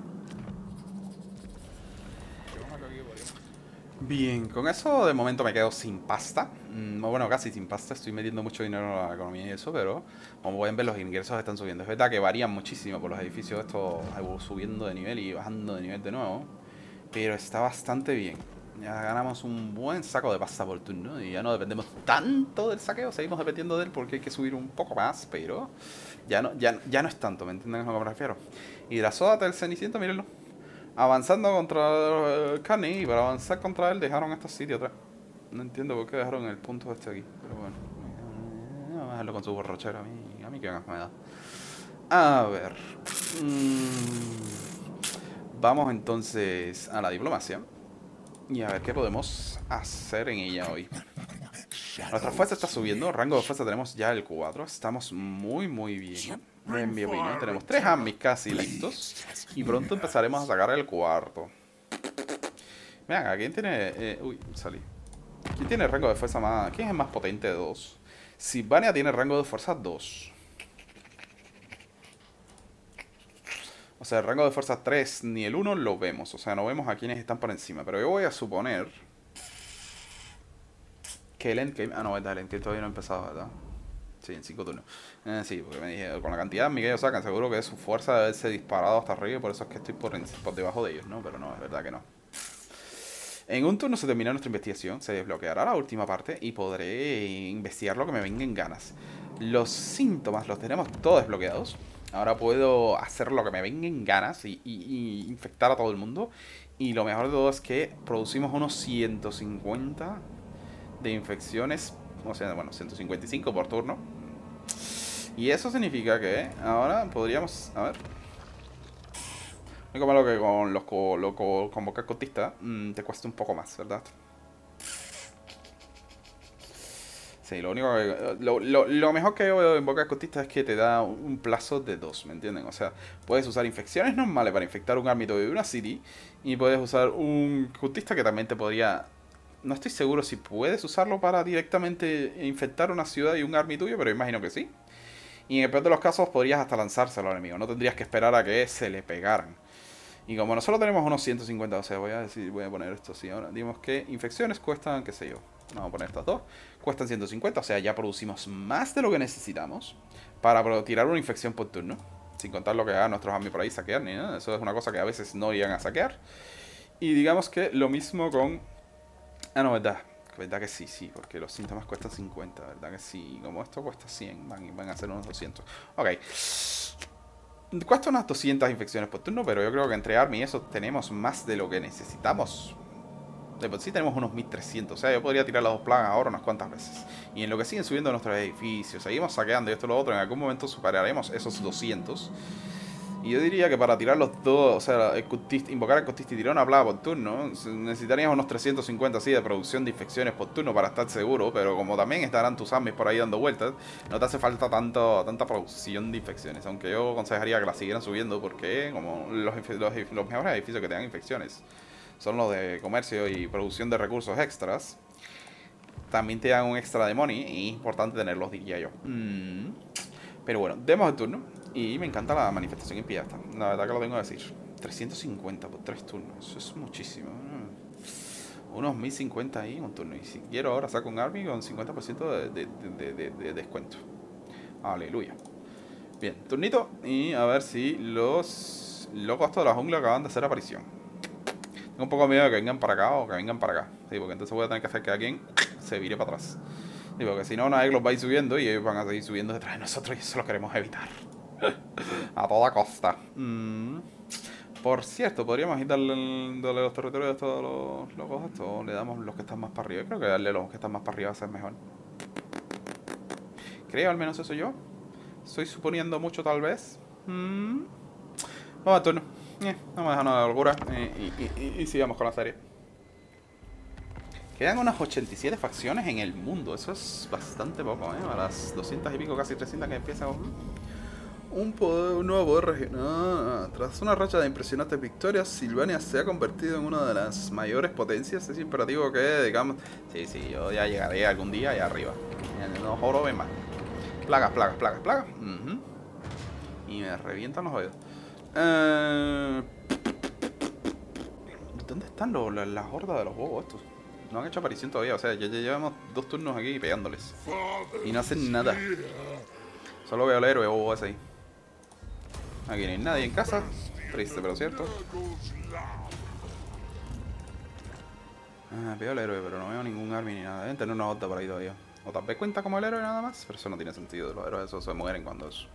Bien, con eso de momento me quedo sin pasta. Mm, bueno, casi sin pasta. Estoy metiendo mucho dinero a la economía y eso, pero como pueden ver los ingresos están subiendo. Es verdad que varían muchísimo por los edificios estos subiendo de nivel y bajando de nivel de nuevo. Pero está bastante bien. Ya ganamos un buen saco de pasta por turno y ya no dependemos tanto del saqueo. Seguimos dependiendo de él porque hay que subir un poco más, pero ya no, ya, ya no es tanto, ¿me entienden a lo que me refiero? Y la soda del Ceniciento, mírenlo. Avanzando contra Carney y para avanzar contra él dejaron estos sitios atrás. No entiendo por qué dejaron el punto este aquí, pero bueno. Vamos a dejarlo con su borrachera, a mí, a mí que ganas me da. A ver. Mm, vamos entonces a la diplomacia. Y a ver qué podemos hacer en ella hoy. Nuestra fuerza está subiendo, rango de fuerza tenemos ya el cuatro. Estamos muy muy bien. En mi opinión, tenemos tres armies casi listos. Y pronto empezaremos a sacar el cuarto. Vean, ¿quién tiene...? Eh, uy, salí. ¿Quién tiene rango de fuerza más...? ¿Quién es el más potente de dos? Sylvania tiene rango de fuerza dos. O sea, el rango de fuerza tres ni el uno lo vemos. O sea, no vemos a quienes están por encima. Pero yo voy a suponer... que el endgame... Ah, no, verdad, el endgame todavía no ha empezado, ¿verdad? Sí, en cinco turnos. Eh, sí, porque me dije, con la cantidad de que ellos sacan, seguro que su fuerza debe haberse disparado hasta arriba y por eso es que estoy por, por debajo de ellos, ¿no? Pero no, es verdad que no. En un turno se termina nuestra investigación, se desbloqueará la última parte y podré investigar lo que me venga en ganas. Los síntomas los tenemos todos desbloqueados. Ahora puedo hacer lo que me venga en ganas y, y, y infectar a todo el mundo. Y lo mejor de todo es que producimos unos ciento cincuenta de infecciones. O sea, bueno, ciento cincuenta y cinco por turno. Y eso significa que ahora podríamos... A ver... Lo único malo que con los co lo co convocar cotistas mmm, te cuesta un poco más, ¿verdad? Sí, lo único que... Lo, lo, lo mejor que yo veo de invocar cotistas es que te da un plazo de dos, ¿me entienden? O sea, puedes usar infecciones normales para infectar un ámbito de una city. Y puedes usar un cotista que también te podría... No estoy seguro si puedes usarlo para directamente infectar una ciudad y un army tuyo, pero imagino que sí. Y en el peor de los casos podrías hasta lanzárselo al enemigo. No tendrías que esperar a que se le pegaran. Y como nosotros tenemos unos ciento cincuenta, o sea, voy a decir, voy a poner esto así ahora. Digamos que infecciones cuestan, qué sé yo. Vamos a poner estas dos. Cuestan ciento cincuenta, o sea, ya producimos más de lo que necesitamos para tirar una infección por turno. Sin contar lo que hagan nuestros army por ahí saquear, ni nada. Eso es una cosa que a veces no llegan a saquear. Y digamos que lo mismo con... Ah, no, verdad. Verdad que sí, sí, porque los síntomas cuestan cincuenta, verdad que sí. Como esto cuesta cien, van, van a ser unos doscientos. Ok. Cuesta unas doscientas infecciones por turno, pero yo creo que entre Army y eso tenemos más de lo que necesitamos. De por sí tenemos unos mil trescientos, o sea, yo podría tirar las dos plagas ahora unas cuantas veces. Y en lo que siguen subiendo nuestros edificios, seguimos saqueando y esto y lo otro, en algún momento superaremos esos doscientos. Y yo diría que para tirar los dos, o sea, el cultista, invocar al cultista y tirar una plaga por turno, necesitaríamos unos trescientos cincuenta así de producción de infecciones por turno para estar seguro, pero como también estarán tus zombies por ahí dando vueltas, no te hace falta tanto, tanta producción de infecciones, aunque yo aconsejaría que las siguieran subiendo porque como los, los, los mejores edificios que tengan infecciones son los de comercio y producción de recursos extras, también te dan un extra de money y es importante tenerlos, diría yo. Mm. Pero bueno, demos el turno. Y me encanta la manifestación impía esta. La verdad que lo tengo que decir. trescientos cincuenta por tres turnos. Eso es muchísimo. Unos mil cincuenta ahí en un turno. Y si quiero ahora saco un Army con cincuenta por ciento de, de, de, de, de descuento. Aleluya. Bien, turnito. Y a ver si los locos de la jungla acaban de hacer aparición. Tengo un poco de miedo de que vengan para acá o que vengan para acá. Sí, porque entonces voy a tener que hacer que alguien se vire para atrás. Sí, porque si no, nadie los va a ir subiendo y ellos van a seguir subiendo detrás de nosotros y eso lo queremos evitar. A toda costa. Mm. Por cierto, podríamos ir darle, darle los territorios de todos los locos estos o le damos los que están más para arriba. Creo que darle los que están más para arriba va a ser mejor. Creo, al menos eso yo. Estoy suponiendo mucho, tal vez. Mm. Vamos a turno. Eh, vamos a dejar una locura eh, y, y, y, y sigamos con la serie. Quedan unas ochenta y siete facciones en el mundo. Eso es bastante poco, ¿eh? A las doscientas y pico, casi trescientas que empiezan. Un, poder, un nuevo poder regional. Tras una racha de impresionantes victorias, Sylvania se ha convertido en una de las mayores potencias. Es imperativo que, digamos... Sí, sí, yo ya llegaré algún día allá arriba. No joroben más. Plagas, plagas, plagas, plagas. Uh-huh. Y me revientan los oídos. Eh... ¿Dónde están los, las, las hordas de los bobos estos? No han hecho aparición todavía, o sea, ya, ya llevamos dos turnos aquí pegándoles. Y no hacen nada. Solo veo al héroe bobo ese ahí. Aquí no hay nadie en casa. Triste, pero cierto. Ah, veo al héroe, pero no veo ningún army ni nada. Deben tener una horda por ahí todavía. O tal vez cuenta como el héroe nada más. Pero eso no tiene sentido. Los héroes esos se mueren cuando eso.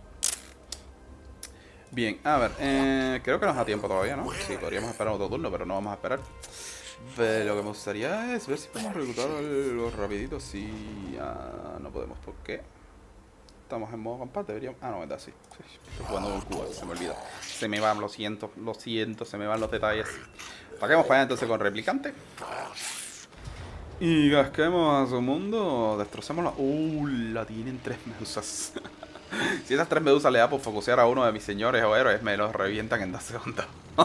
Bien, a ver. Eh, creo que nos da tiempo todavía, ¿no? Sí, podríamos esperar otro turno, pero no vamos a esperar. Pero lo que me gustaría es ver si podemos reclutar algo rapidito. Si ah, no podemos, ¿por qué? Estamos en modo combate, deberíamos... Ah, no, verdad, sí. Estoy jugando con Cuba, se me olvida. Se me van, lo siento, lo siento, se me van los detalles. Paquemos para allá entonces con replicante. Y gasquemos a su mundo. Destrocemos la... Uh, la tienen tres medusas. Si esas tres medusas le da por focusear a uno de mis señores o héroes, me los revientan en dos segundos.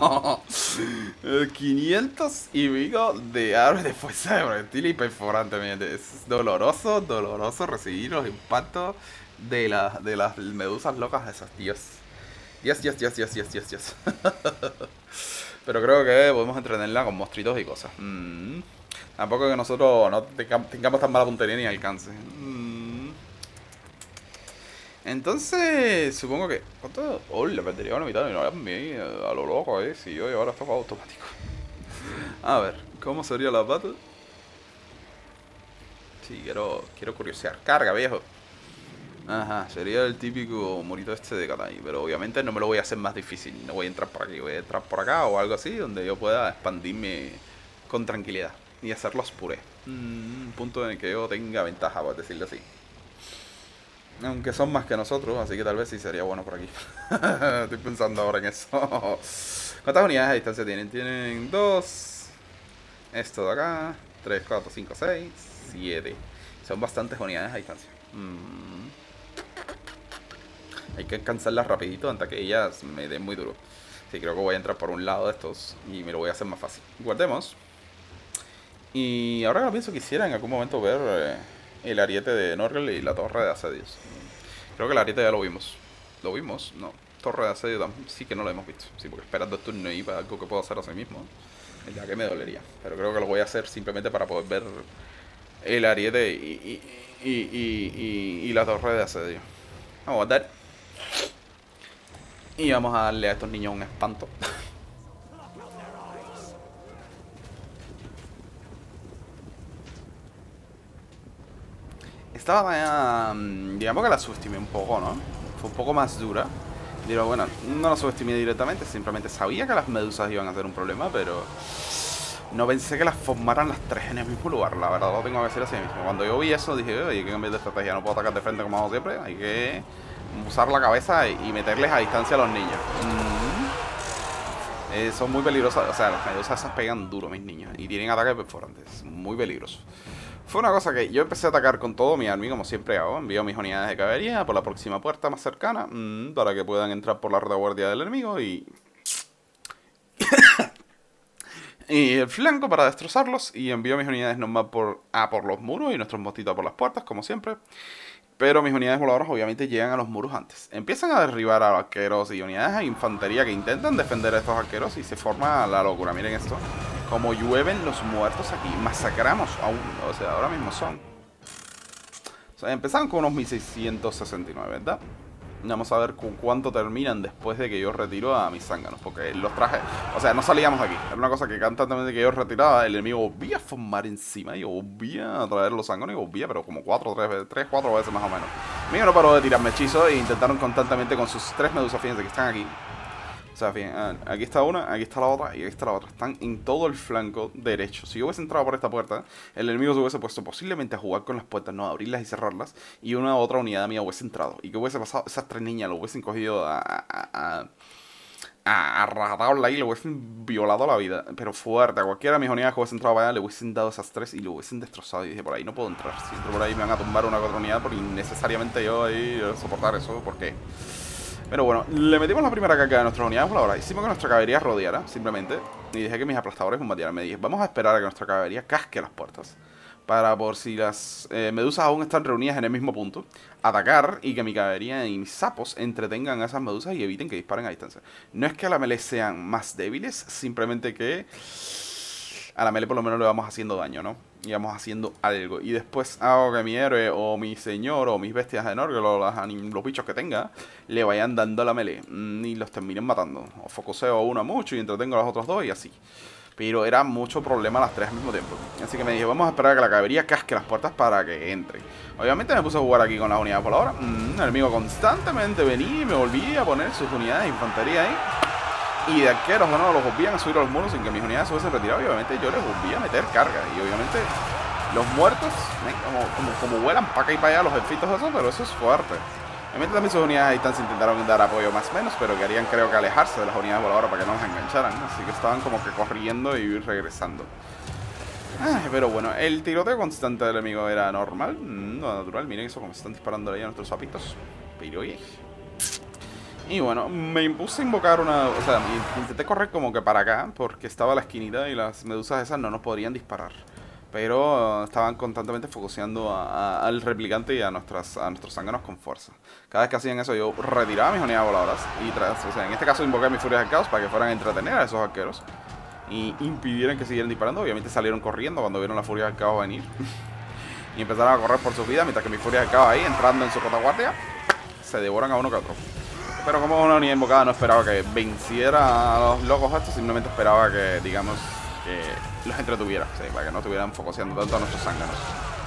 quinientos y pico de árboles de fuerza de proyectil y perforante. Es doloroso, doloroso recibir los impactos de, la, de las medusas locas de esas. Dios. Dios, Dios, Dios, Dios, Dios, Dios, Dios. Pero creo que podemos entretenerla con monstruitos y cosas. Mm. Tampoco que nosotros no tengamos, tengamos tan mala puntería ni alcance. Mm. Entonces, supongo que... ¿Cuánto? Oh, le perdería una mitad y no a mí, a lo loco, eh. Si yo ahora esto fue automático. A ver, ¿cómo sería la battle? Sí, quiero, quiero curiosear. Carga, viejo. Ajá, sería el típico murito este de Katai. Pero obviamente no me lo voy a hacer más difícil. No voy a entrar por aquí, voy a entrar por acá o algo así, donde yo pueda expandirme con tranquilidad. Y hacerlos puré. Un punto en el que yo tenga ventaja, por decirlo así. Aunque son más que nosotros, así que tal vez sí sería bueno por aquí. Estoy pensando ahora en eso. ¿Cuántas unidades a distancia tienen? Tienen dos. Esto de acá. Tres, cuatro, cinco, seis, siete. Son bastantes unidades a distancia. Mm. Hay que alcanzarlas rapidito antes que ellas me den muy duro. Sí, creo que voy a entrar por un lado de estos y me lo voy a hacer más fácil. Guardemos. Y ahora que lo pienso, quisiera en algún momento ver... Eh, el ariete de Norgel y la torre de asedios. Creo que el ariete ya lo vimos. ¿Lo vimos? No. Torre de asedio también. Sí que no lo hemos visto. Sí, porque esperando el turno y para algo que puedo hacer a sí mismo. Ya que me dolería. Pero creo que lo voy a hacer simplemente para poder ver el ariete y, y, y, y, y, y la torre de asedio. Vamos a guardar. Y vamos a darle a estos niños un espanto. esta batalla, digamos que la subestimé un poco, ¿no? Fue un poco más dura. Digo, bueno, no la subestimé directamente, simplemente sabía que las medusas iban a ser un problema, pero no pensé que las formaran las tres en el mismo lugar, la verdad lo tengo que decir así mismo. Cuando yo vi eso dije, oye, hay que cambiar de estrategia, no puedo atacar de frente como hago siempre, hay que usar la cabeza y meterles a distancia a los niños. Mm. Eh, son muy peligrosas, o sea, las medusas esas pegan duro, mis niños, y tienen ataques perforantes, muy peligrosos. Fue una cosa que yo empecé a atacar con todo mi army, como siempre hago. Envío mis unidades de caballería por la próxima puerta más cercana, mmm, para que puedan entrar por la retaguardia del enemigo y... y el flanco para destrozarlos. Y envío mis unidades nomás por a por los muros y nuestros mostitos por las puertas, como siempre. Pero mis unidades voladoras obviamente llegan a los muros antes. Empiezan a derribar a los arqueros y unidades de infantería que intentan defender a estos arqueros y se forma la locura. Miren esto. Como llueven los muertos aquí. Masacramos a uno. O sea, ahora mismo son... O sea, empezaron con unos mil seiscientos sesenta y nueve, ¿verdad? Vamos a ver con cuánto terminan después de que yo retiro a mis zánganos. Porque los traje... O sea, no salíamos de aquí. Era una cosa que constantemente que yo retiraba, el enemigo volvía a formar encima y volvía a traer los zánganos y volvía, pero como cuatro, tres, tres, cuatro veces más o menos. El enemigo no paró de tirarme hechizos e intentaron constantemente con sus tres medusas. Fíjense que están aquí. O sea, fíjense, aquí está una, aquí está la otra y aquí está la otra. Están en todo el flanco derecho. Si yo hubiese entrado por esta puerta, el enemigo se hubiese puesto posiblemente a jugar con las puertas, no a abrirlas y cerrarlas. Y una otra unidad mía hubiese entrado. ¿Y qué hubiese pasado? Esas tres niñas lo hubiesen cogido a... a, a a, a rajatabla ahí, le hubiesen violado la vida. Pero fuerte, a cualquiera de mis unidades que hubiesen entrado para allá, le hubiesen dado esas tres y lo hubiesen destrozado. Y dije, por ahí no puedo entrar. Si entro por ahí me van a tumbar una cuatro unidad por innecesariamente yo ahí soportar eso. ¿Por qué? Pero bueno, le metimos la primera carga de nuestras unidades voladoras. Hicimos que nuestra caballería rodeara, simplemente. Y dejé que mis aplastadores combatieran. Me dije, vamos a esperar a que nuestra caballería casque las puertas. Para por si las eh, medusas aún están reunidas en el mismo punto, atacar y que mi caballería y mis sapos entretengan a esas medusas y eviten que disparen a distancia. No es que a la melee sean más débiles, simplemente que a la melee por lo menos le vamos haciendo daño, ¿no? Y vamos haciendo algo. Y después hago que mi héroe o mi señor o mis bestias de Norgel o las, los bichos que tenga le vayan dando a la melee y los terminen matando. O focuseo a uno mucho y entretengo a los otros dos y así. Pero era mucho problema las tres al mismo tiempo. Así que me dije, vamos a esperar a que la caballería casque las puertas para que entre. Obviamente me puse a jugar aquí con las unidades voladoras. Mm, el enemigo constantemente venía y me volvía a poner sus unidades de infantería ahí. Y de arqueros o no, los volvían a subir a los muros sin que mis unidades se hubiesen retirado. Y obviamente yo les volvía a meter carga. Y obviamente los muertos, ¿eh? como, como, como vuelan para acá y para allá los elfitos esos, pero eso es fuerte. Obviamente también sus unidades a distancia intentaron dar apoyo más o menos, pero querían creo que alejarse de las unidades voladoras para que no nos engancharan. Así que estaban como que corriendo y regresando. Ay, pero bueno, el tiroteo constante del enemigo era normal, no natural. Miren eso, como están disparando ahí a nuestros sapitos. Pero oye. Y bueno, me impuse a invocar una... O sea, intenté correr como que para acá, porque estaba la esquinita y las medusas esas no nos podrían disparar. Pero uh, estaban constantemente focuseando a, a, al replicante y a, nuestras, a nuestros zánganos con fuerza. Cada vez que hacían eso yo retiraba mis unidades voladoras y tras, o sea, en este caso invoqué mis furias del caos para que fueran a entretener a esos arqueros y impidieran que siguieran disparando. Obviamente salieron corriendo cuando vieron las furias del caos venir y empezaron a correr por su vida, mientras que mis furias del caos ahí, entrando en su retaguardia, se devoran a uno que a otro. Pero como una unidad invocada no esperaba que venciera a los locos estos, simplemente esperaba que, digamos, que los entretuviera, sí, para que no estuvieran focuseando tanto a nuestros zánganos.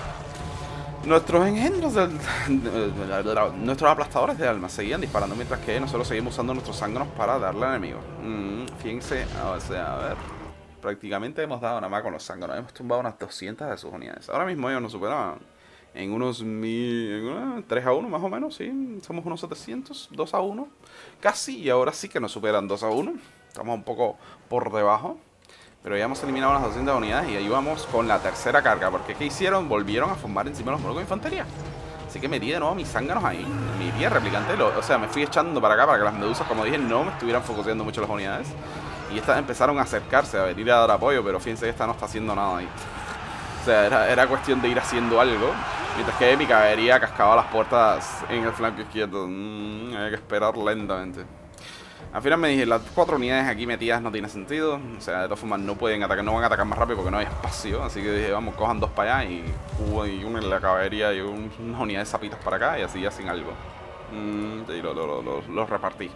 Nuestros engendros del, nuestros aplastadores de alma seguían disparando, mientras que nosotros seguimos usando nuestros zánganos para darle al enemigo. Mm, fíjense, o sea, a ver, prácticamente hemos dado nada más con los zánganos, hemos tumbado unas doscientas de sus unidades. Ahora mismo ellos nos superaban en unos mil, en una, tres a uno más o menos, sí, somos unos setecientos, dos a uno, casi, y ahora sí que nos superan dos a uno, estamos un poco por debajo. Pero ya hemos eliminado las doscientas unidades y ahí vamos con la tercera carga. Porque ¿qué hicieron? Volvieron a formar encima de los muros con infantería. Así que metí de nuevo mis zánganos ahí. Mi tía replicante. Lo, o sea, me fui echando para acá para que las medusas, como dije, no me estuvieran focuseando mucho las unidades. Y estas empezaron a acercarse, a venir a dar apoyo. Pero fíjense que esta no está haciendo nada ahí. O sea, era, era cuestión de ir haciendo algo. Mientras que mi caballería cascaba las puertas en el flanco izquierdo. Mm, hay que esperar lentamente. Al final me dije, las cuatro unidades aquí metidas no tiene sentido. O sea, de todas formas no pueden atacar, no van a atacar más rápido porque no hay espacio. Así que dije, vamos, cojan dos para allá y, y una en la caballería y un, unas unidades de sapitas para acá y así hacen algo. Mm, y lo, lo, lo, lo, lo repartí.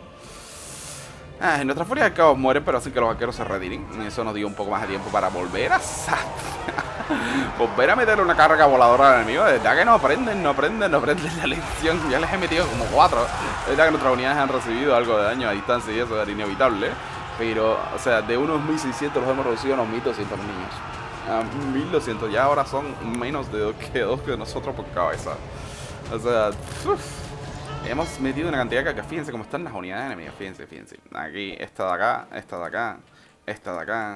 Ah, nuestras furias del caos mueren, pero hacen que los arqueros se retiren. Y eso nos dio un poco más de tiempo para volver a saquear. Pues ver a meterle una carga voladora al enemigo, de verdad que no aprenden, no aprenden, no aprenden la lección. Ya les he metido como cuatro. Es verdad que nuestras unidades han recibido algo de daño a distancia y eso era inevitable. Pero, o sea, de unos mil seiscientos los hemos reducido a unos mil doscientos niños. A mil doscientos, ya ahora son menos de dos que, dos que nosotros por cabeza. O sea, uf, hemos metido una cantidad de caca. Fíjense cómo están las unidades enemigas, fíjense, fíjense. Aquí, esta de acá, esta de acá, esta de acá.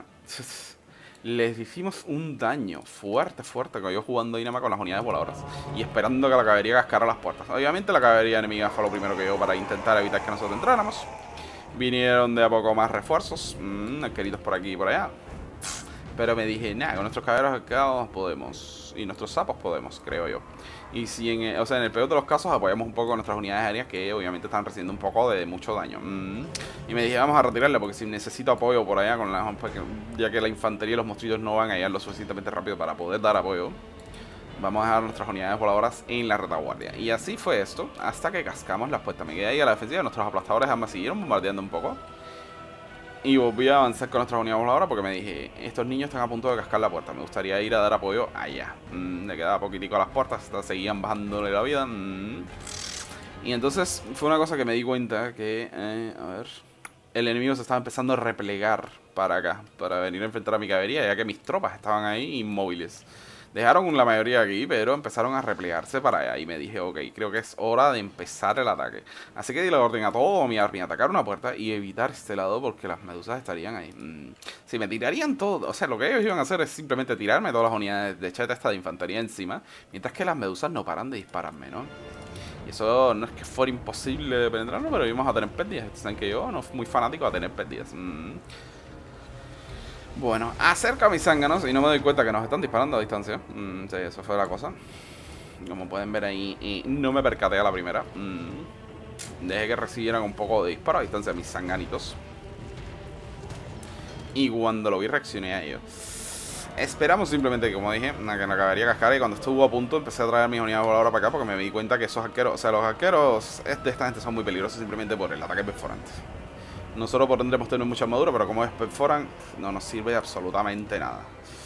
Les hicimos un daño fuerte, fuerte, que yo jugando Dinama con las unidades voladoras y esperando que la caballería cascara las puertas. Obviamente la caballería enemiga fue lo primero que yo para intentar evitar que nosotros entráramos. Vinieron de a poco más refuerzos, mmm, arqueritos por aquí y por allá. Pero me dije, nada, con nuestros caballeros arcados podemos. Y nuestros sapos podemos, creo yo. Y si en el, o sea, en el peor de los casos apoyamos un poco con nuestras unidades aéreas que obviamente están recibiendo un poco de mucho daño. Mm. Y me dije, vamos a retirarle porque si necesito apoyo por allá, con la, ya que la infantería y los monstruos no van a llegar lo suficientemente rápido para poder dar apoyo, vamos a dejar nuestras unidades voladoras en la retaguardia. Y así fue esto, hasta que cascamos las puertas. Me quedé ahí a la defensiva, nuestros aplastadores además siguieron bombardeando un poco. Y volví a avanzar con nuestras unidades voladoras porque me dije, estos niños están a punto de cascar la puerta. Me gustaría ir a dar apoyo allá. Mm, le quedaba poquitico a las puertas, seguían bajándole la vida. Mm. Y entonces fue una cosa que me di cuenta que, eh, a ver, el enemigo se estaba empezando a replegar para acá, para venir a enfrentar a mi caballería, ya que mis tropas estaban ahí inmóviles. Dejaron la mayoría aquí, pero empezaron a replegarse para allá. Y me dije, ok, creo que es hora de empezar el ataque. Así que di la orden a todo mi army a atacar una puerta y evitar este lado porque las medusas estarían ahí. Mm. Si me tirarían todo, o sea, lo que ellos iban a hacer es simplemente tirarme todas las unidades de cheta esta de infantería encima, mientras que las medusas no paran de dispararme, ¿no? Y eso no es que fuera imposible de penetrarlo, pero íbamos a tener pérdidas. Saben que yo no fui muy fanático a tener pérdidas. Mm. Bueno, acerco a mis zánganos y no me doy cuenta que nos están disparando a distancia. Mm, sí, eso fue la cosa. Como pueden ver ahí, y no me percaté a la primera. Mm, dejé que recibieran un poco de disparo a distancia mis zanganitos. Y cuando lo vi reaccioné a ello. Esperamos simplemente, como dije, que la caballería cascara. Y cuando estuvo a punto empecé a traer mis unidades voladoras para acá porque me di cuenta que esos arqueros, o sea, los arqueros de esta gente son muy peligrosos simplemente por el ataque perforante. Nosotros podremos tener mucha armadura, pero como es perforan, no nos sirve absolutamente nada.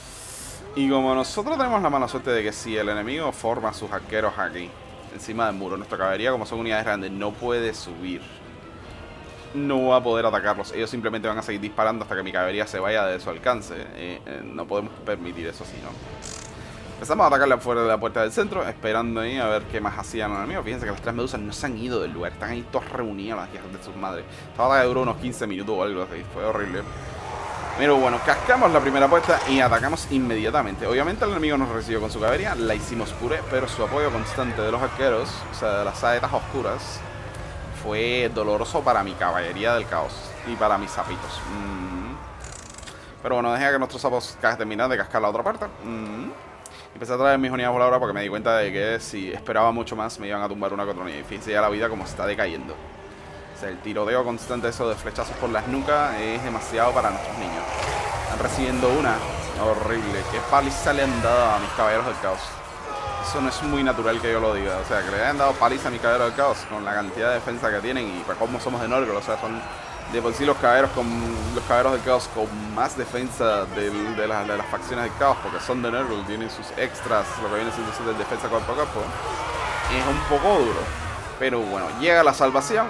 Y como nosotros tenemos la mala suerte de que si el enemigo forma sus arqueros aquí, encima del muro, nuestra caballería, como son unidades grandes, no puede subir. No va a poder atacarlos. Ellos simplemente van a seguir disparando hasta que mi caballería se vaya de su alcance. Eh, eh, no podemos permitir eso, si no. Empezamos a atacarle afuera de la puerta del centro, esperando ahí a ver qué más hacían los enemigos. Fíjense que las tres medusas no se han ido del lugar, están ahí todas reunidas las hijas de sus madres. Esta batalla duró unos quince minutos o algo así, fue horrible. Pero bueno, cascamos la primera puerta y atacamos inmediatamente. Obviamente el enemigo nos recibió con su caballería, la hicimos puré, pero su apoyo constante de los arqueros, o sea, de las saetas oscuras, fue doloroso para mi caballería del caos y para mis sapitos. Mm. Pero bueno, dejé que nuestros sapos terminaran de cascar la otra puerta. Mm. Empecé a traer mis unidades voladoras porque me di cuenta de que si esperaba mucho más me iban a tumbar una contra una. Y fíjense ya la vida como está decayendo. O sea, el tiroteo constante eso de flechazos por las nucas es demasiado para nuestros niños. Están recibiendo una horrible. Qué paliza le han dado a mis caballeros del caos. Eso no es muy natural que yo lo diga. O sea, que le hayan dado paliza a mis caballeros del caos con la cantidad de defensa que tienen y para cómo somos de Norgol. O sea, son de por sí los caballeros con los caballeros del caos con más defensa de, de, la, de las facciones del caos, porque son de Norgol, tienen sus extras, lo que viene siendo de defensa cuerpo a cuerpo. Es un poco duro. Pero bueno, llega la salvación.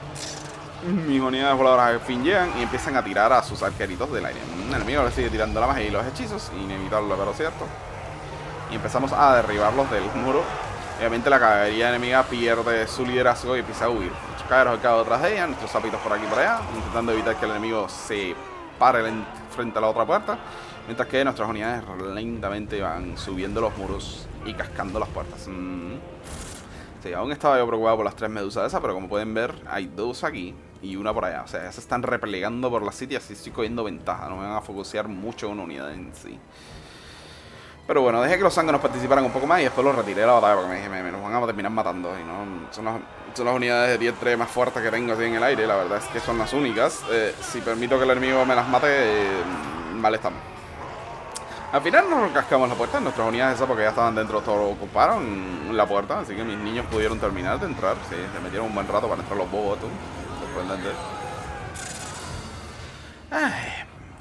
Mis unidades voladoras al fin llegan y empiezan a tirar a sus arqueritos del aire. El enemigo le sigue tirando la magia y los hechizos, inevitable pero cierto. Y empezamos a derribarlos del muro. Obviamente la caballería enemiga pierde su liderazgo y empieza a huir. Nuestros caballeros al cabo detrás de ella, nuestros sapitos por aquí y por allá, intentando evitar que el enemigo se pare frente a la otra puerta. Mientras que nuestras unidades lentamente van subiendo los muros y cascando las puertas. Mm. Sí, aún estaba yo preocupado por las tres medusas esas, pero como pueden ver, hay dos aquí y una por allá. O sea, ya se están replegando por la sitio, así estoy cogiendo ventaja. No me van a focusear mucho una unidad en sí. Pero bueno, dejé que los zánganos participaran un poco más y después los retiré de la batalla porque me dije, me, me los van a terminar matando. Y no, son, las, son las unidades de tier tres más fuertes que tengo así en el aire. La verdad es que son las únicas. Eh, si permito que el enemigo me las mate, eh, mal estamos. Al final nos cascamos la puerta, nuestras unidades esas porque ya estaban dentro, todos ocuparon la puerta, así que mis niños pudieron terminar de entrar. Sí, se metieron un buen rato para entrar los bobos, tú. Sorprendente. Ay.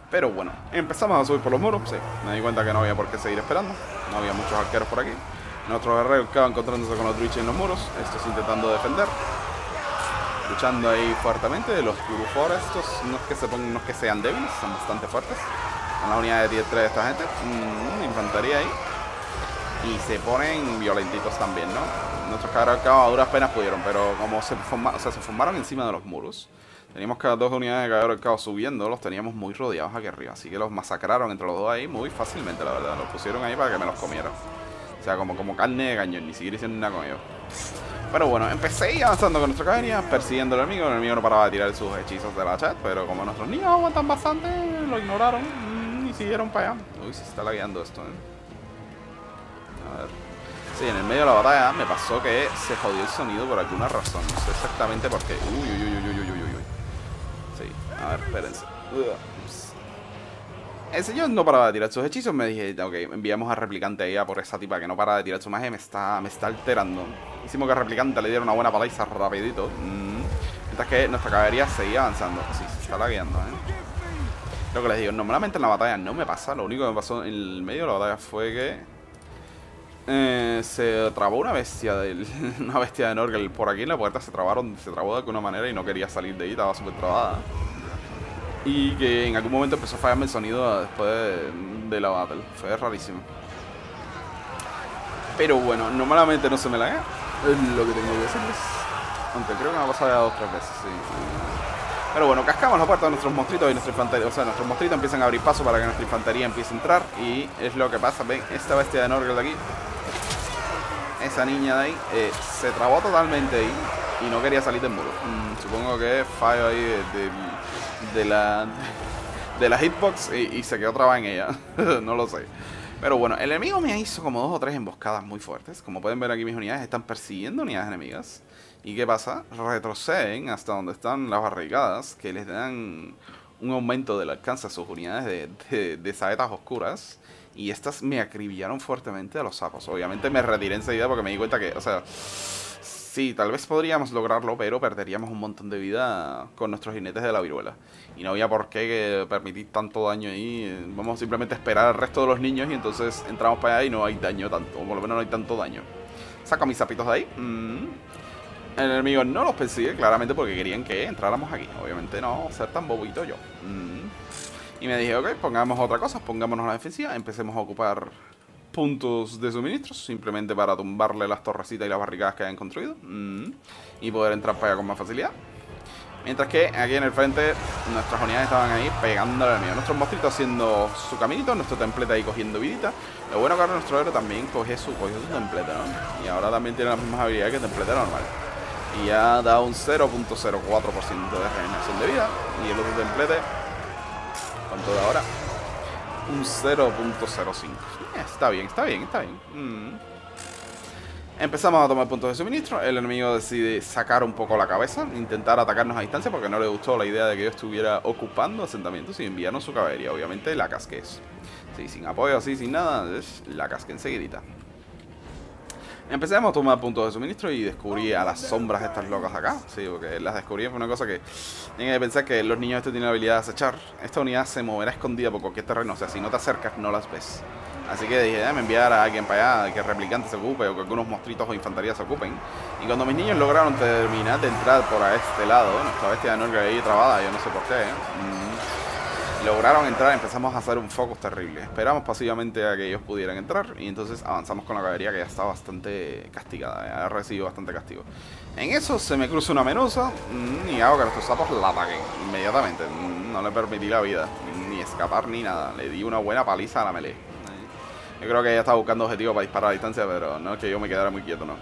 Pero bueno, empezamos a subir por los muros. Sí, me di cuenta que no había por qué seguir esperando. No había muchos arqueros por aquí. Nuestro guerrero acaba encontrándose con los Druids en los muros. Estos intentando defender. Luchando ahí fuertemente. Los Kurufor estos no es que, se pongan, no es que sean débiles, son bastante fuertes. Con la unidad de tier tres de esta gente. Mm, infantería ahí. Y se ponen violentitos también, ¿no? Nuestros guerreros a duras penas pudieron, pero como se, forma, o sea, se formaron encima de los muros. Teníamos cada dos unidades de caballeros del caos subiendo, los teníamos muy rodeados aquí arriba. Así que los masacraron entre los dos ahí muy fácilmente, la verdad. Los pusieron ahí para que me los comieran. O sea, como, como carne de cañón, ni siquiera hicieron nada con ellos. Pero bueno, empecé avanzando con nuestra caballería, persiguiendo al enemigo. El enemigo no paraba de tirar sus hechizos de la chat, pero como nuestros niños aguantan bastante, lo ignoraron y siguieron para allá. Uy, se está lagueando esto, ¿eh? A ver. Sí, en el medio de la batalla me pasó que se jodió el sonido por alguna razón. No sé exactamente por qué. Uy, uy, uy, uy, uy, uy, uy, uy. Sí, a ver, espérense. El señor no paraba de tirar sus hechizos. Me dije, ok, enviamos a Replicante ahí a por esa tipa que no para de tirar su magia. Me está, me está alterando. Hicimos que a Replicante le diera una buena paliza rapidito. Mm. Mientras que nuestra caballería seguía avanzando. Sí, se está lagueando, ¿eh? Lo que les digo, normalmente en la batalla no me pasa. Lo único que me pasó en el medio de la batalla fue que Eh, se trabó una bestia de una bestia de Nurgle por aquí en la puerta. Se trabaron, se trabó de alguna manera y no quería salir de ahí, estaba súper trabada. Y que en algún momento empezó a fallarme el sonido después de, de la battle. Fue rarísimo. Pero bueno, normalmente no se me laguea. Es lo que tengo que decirles. Aunque creo que me ha pasado ya dos o tres veces, sí. Pero bueno, cascamos la puerta de nuestros monstruitos y nuestra infantería. O sea, nuestros monstruitos empiezan a abrir paso para que nuestra infantería empiece a entrar. Y es lo que pasa, ven, esta bestia de Nurgle de aquí. Esa niña de ahí eh, se trabó totalmente ahí y no quería salir del muro. Mm, supongo que fallo ahí de, de, de la de la hitbox y, y se quedó trabada en ella. No lo sé. Pero bueno, el enemigo me hizo como dos o tres emboscadas muy fuertes. Como pueden ver aquí, mis unidades están persiguiendo unidades enemigas. ¿Y qué pasa? Retroceden hasta donde están las barricadas, que les dan un aumento del alcance a sus unidades de, de, de saetas oscuras. Y estas me acribillaron fuertemente a los sapos. Obviamente me retiré enseguida porque me di cuenta que, o sea, sí, tal vez podríamos lograrlo, pero perderíamos un montón de vida con nuestros jinetes de la viruela. Y no había por qué permitir tanto daño ahí. Vamos simplemente a esperar al resto de los niños y entonces entramos para allá y no hay daño tanto. O por lo menos no hay tanto daño. Saco mis sapitos de ahí. Mm. El enemigo no los persigue, claramente porque querían que entráramos aquí. Obviamente no ser tan bobito yo. Mm. Y me dije, ok, pongamos otra cosa, pongámonos a la defensiva, empecemos a ocupar puntos de suministros, simplemente para tumbarle las torrecitas y las barricadas que hayan construido, mm, y poder entrar para allá con más facilidad. Mientras que aquí en el frente, nuestras unidades estaban ahí pegando al enemigo. Nuestros monstruitos haciendo su caminito, nuestro templete ahí cogiendo vidita. Lo bueno que ahora nuestro héroe también coge su, cogió su templete, ¿no? Y ahora también tiene las mismas habilidades que el templete normal. Y ya da un cero punto cero cuatro por ciento de regeneración de vida. Y el otro templete, ¿cuánto da ahora? Un cero punto cero cinco. Eh, está bien, está bien, está bien. Mm. Empezamos a tomar puntos de suministro. El enemigo decide sacar un poco la cabeza, intentar atacarnos a distancia porque no le gustó la idea de que yo estuviera ocupando asentamientos y enviarnos su caballería. Obviamente la casqué. Sí, sin apoyo, así, sin nada, la casqué enseguidita. Empecemos a tomar puntos de suministro y descubrí a las sombras estas locas acá. Sí, porque las descubrí fue una cosa que tienen que pensar que los niños estos tienen la habilidad de acechar. Esta unidad se moverá escondida por cualquier terreno, o sea, si no te acercas no las ves. Así que dije, déjame enviar a alguien para allá, que Replicante se ocupe o que algunos monstruitos o infantería se ocupen. Y cuando mis niños lograron terminar de entrar por a este lado, nuestra bestia de Nurgle ahí trabada, yo no sé por qué, mmm, lograron entrar, empezamos a hacer un focus terrible. Esperamos pasivamente a que ellos pudieran entrar y entonces avanzamos con la caballería que ya está bastante castigada, ya ha recibido bastante castigo. En eso se me cruza una menusa mmm, y hago que nuestros sapos la ataquen inmediatamente. Mmm, no le permití la vida, ni escapar ni nada, le di una buena paliza a la melee. Yo creo que ella estaba buscando objetivos para disparar a distancia, pero no es que yo me quedara muy quieto, ¿no?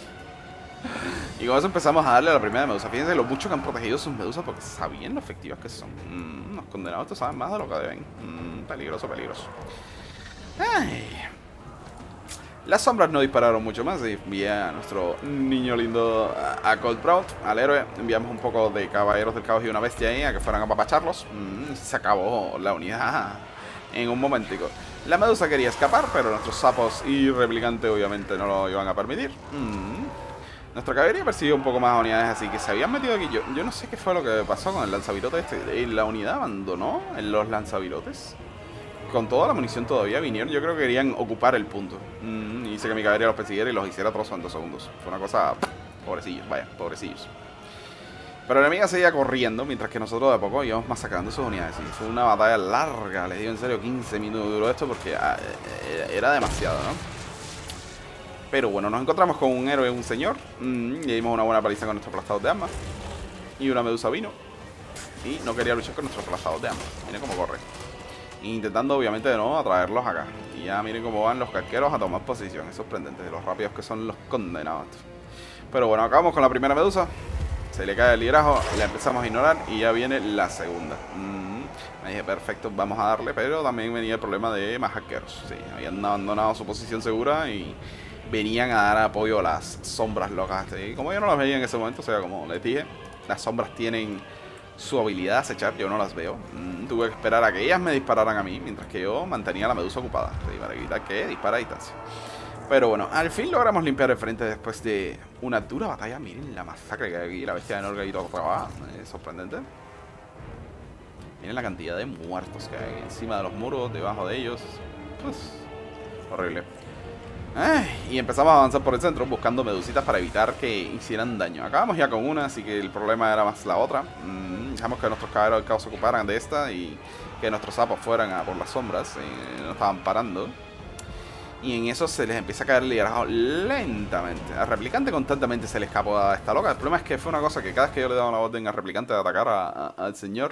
Y con eso empezamos a darle a la primera medusa. Fíjense lo mucho que han protegido sus medusas porque sabían lo efectivas que son. Mm, los condenados estos saben más de lo que deben. Mm, peligroso, peligroso. Ay. Las sombras no dispararon mucho más. Y envié a nuestro niño lindo a Cold Proud, al héroe. Enviamos un poco de caballeros del caos y una bestia ahí a que fueran a apapacharlos. Mm, se acabó la unidad en un momentico. La medusa quería escapar, pero nuestros sapos y Replicante obviamente no lo iban a permitir. Mm. Nuestra caballería persiguió un poco más unidades así que se habían metido aquí. Yo, yo no sé qué fue lo que pasó con el lanzavirote este. La unidad abandonó en los lanzavirotes. Con toda la munición todavía vinieron. Yo creo que querían ocupar el punto. Mm, hice que mi caballería los persiguiera y los hiciera trozos en dos segundos. Fue una cosa... Pobrecillos, vaya, pobrecillos. Pero la enemiga seguía corriendo, mientras que nosotros de a poco íbamos masacrando sus unidades. Y fue una batalla larga, les digo en serio, quince minutos duró esto porque ah, era demasiado, ¿no? Pero bueno, nos encontramos con un héroe, un señor. Mmm, y dimos una buena paliza con nuestros aplastados de armas. Y una medusa vino. Y no quería luchar con nuestros aplastados de armas. Miren cómo corre. Intentando obviamente de nuevo atraerlos acá. Y ya miren cómo van los casqueros a tomar posición. Es sorprendente de los rápidos que son los condenados. Pero bueno, acabamos con la primera medusa. Se le cae el liderazgo, la empezamos a ignorar. Y ya viene la segunda. mm, Me dije, perfecto, vamos a darle. Pero también venía el problema de más arqueros. Sí, habían abandonado su posición segura y venían a dar apoyo a las sombras locas. Y como yo no las veía en ese momento, o sea, como les dije, las sombras tienen su habilidad de acechar, yo no las veo. mm, Tuve que esperar a que ellas me dispararan a mí, mientras que yo mantenía la medusa ocupada, ¿sí? Para evitar que dispara a distancia. Pero bueno, al fin logramos limpiar el frente después de una dura batalla. Miren la masacre que hay aquí, la bestia de Norga y todo por abajo. Es sorprendente. Miren la cantidad de muertos que hay encima de los muros, debajo de ellos. Pues, horrible. Ay, y empezamos a avanzar por el centro buscando medusitas para evitar que hicieran daño. Acabamos ya con una, así que el problema era más la otra. mm, Dejamos que nuestros caballeros del caos se ocuparan de esta y que nuestros sapos fueran a por las sombras. Y no estaban parando. Y en eso se les empieza a caer el liderazgo lentamente. Al replicante constantemente se le escapó a esta loca. El problema es que fue una cosa que cada vez que yo le daba la orden al replicante de atacar a, a, al señor,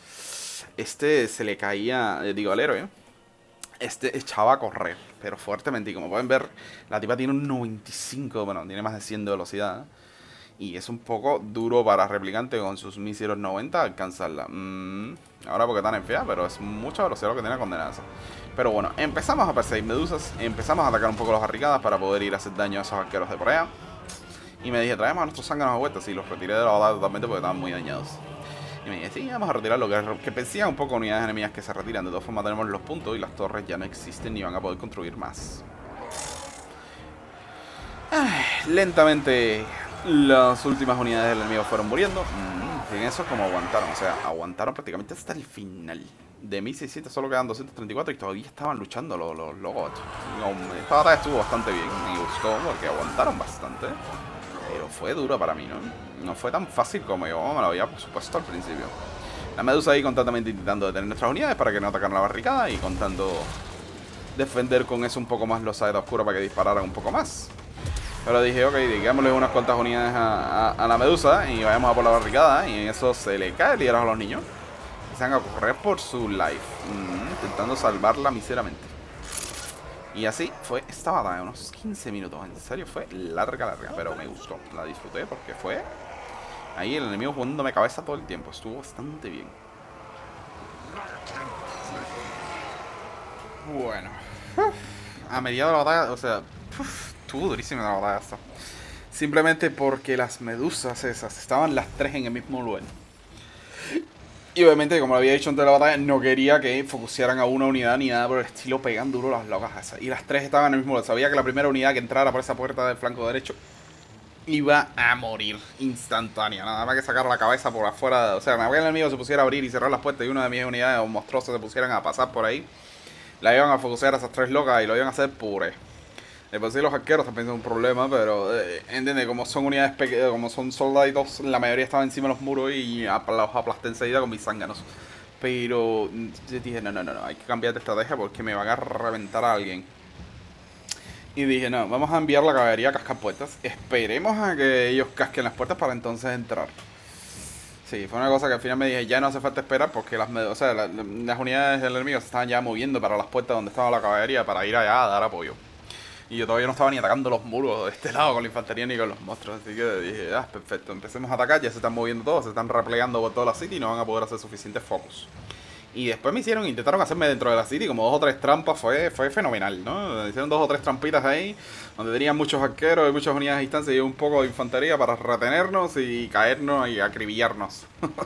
este se le caía, eh, digo al héroe, este echaba a correr, pero fuertemente. Y como pueden ver, la tipa tiene un noventa y cinco, bueno, tiene más de cien de velocidad. Y es un poco duro para replicante con sus misiles noventa alcanzarla. Mm, ahora porque están en fea, pero es mucha velocidad lo que tiene condenada. Pero bueno, empezamos a perseguir medusas. Empezamos a atacar un poco las barricadas para poder ir a hacer daño a esos arqueros de por allá. Y me dije, traemos a nuestros zánganos a vueltas. Y los retiré de la batalla totalmente porque estaban muy dañados. Y me dije, sí, vamos a retirar lo que, que pensía un poco unidades enemigas que se retiran. De todas formas tenemos los puntos y las torres ya no existen ni van a poder construir más. Ay, lentamente las últimas unidades del enemigo fueron muriendo. Mm, en eso como aguantaron, o sea, aguantaron prácticamente hasta el final. De mil seiscientos solo quedan doscientos treinta y cuatro y todavía estaban luchando los, los logos. Esta batalla estuvo bastante bien, me gustó porque aguantaron bastante. Pero fue duro para mí, ¿no? No fue tan fácil como yo me lo había supuesto al principio. La medusa ahí constantemente intentando detener nuestras unidades para que no atacaran la barricada y contando defender con eso un poco más los saetas oscuros para que dispararan un poco más. Pero dije, ok, digámosle unas cuantas unidades a, a, a la medusa y vayamos a por la barricada. Y en eso se le cae el liderazgo a los niños. Empiezan a correr por su life, mm, intentando salvarla miseramente. Y así fue esta batalla, unos quince minutos. En serio, fue larga, larga, pero me gustó. La disfruté porque fue ahí el enemigo jugándome cabeza todo el tiempo. Estuvo bastante bien. Bueno, a mediados de la batalla, o sea, uf, estuvo durísima la batalla esta. Simplemente porque las medusas esas estaban las tres en el mismo lugar. Y obviamente, como lo había dicho antes de la batalla, no quería que focusearan a una unidad ni nada por el estilo, pegan duro las locas esas. Y las tres estaban en el mismo lugar. Sabía que la primera unidad que entrara por esa puerta del flanco derecho iba a morir instantánea. Nada más que sacar la cabeza por afuera. O sea, nada más que el enemigo se pusiera a abrir y cerrar las puertas y una de mis unidades monstruosas se pusieran a pasar por ahí, la iban a focusear a esas tres locas y lo iban a hacer puré. De por sí los arqueros también son un problema, pero eh, entiende, como son unidades pequeñas, como son soldaditos, la mayoría estaban encima de los muros y los aplasté enseguida con mis zánganos. Pero yo dije, no, no, no, no, hay que cambiar de estrategia porque me van a reventar a alguien. Y dije, no, vamos a enviar la caballería a cascar puertas. Esperemos a que ellos casquen las puertas para entonces entrar. Sí, fue una cosa que al final me dije, ya no hace falta esperar porque las, o sea, la, las unidades del enemigo se estaban ya moviendo para las puertas donde estaba la caballería para ir allá a dar apoyo. Y yo todavía no estaba ni atacando los muros de este lado con la infantería ni con los monstruos. Así que dije, ah, perfecto, empecemos a atacar. Ya se están moviendo todos, se están replegando por toda la city y no van a poder hacer suficientes focus. Y después me hicieron, intentaron hacerme dentro de la city como dos o tres trampas. Fue, fue fenomenal, ¿no? Me hicieron dos o tres trampitas ahí, donde tenían muchos arqueros y muchas unidades de distancia y un poco de infantería para retenernos y caernos y acribillarnos.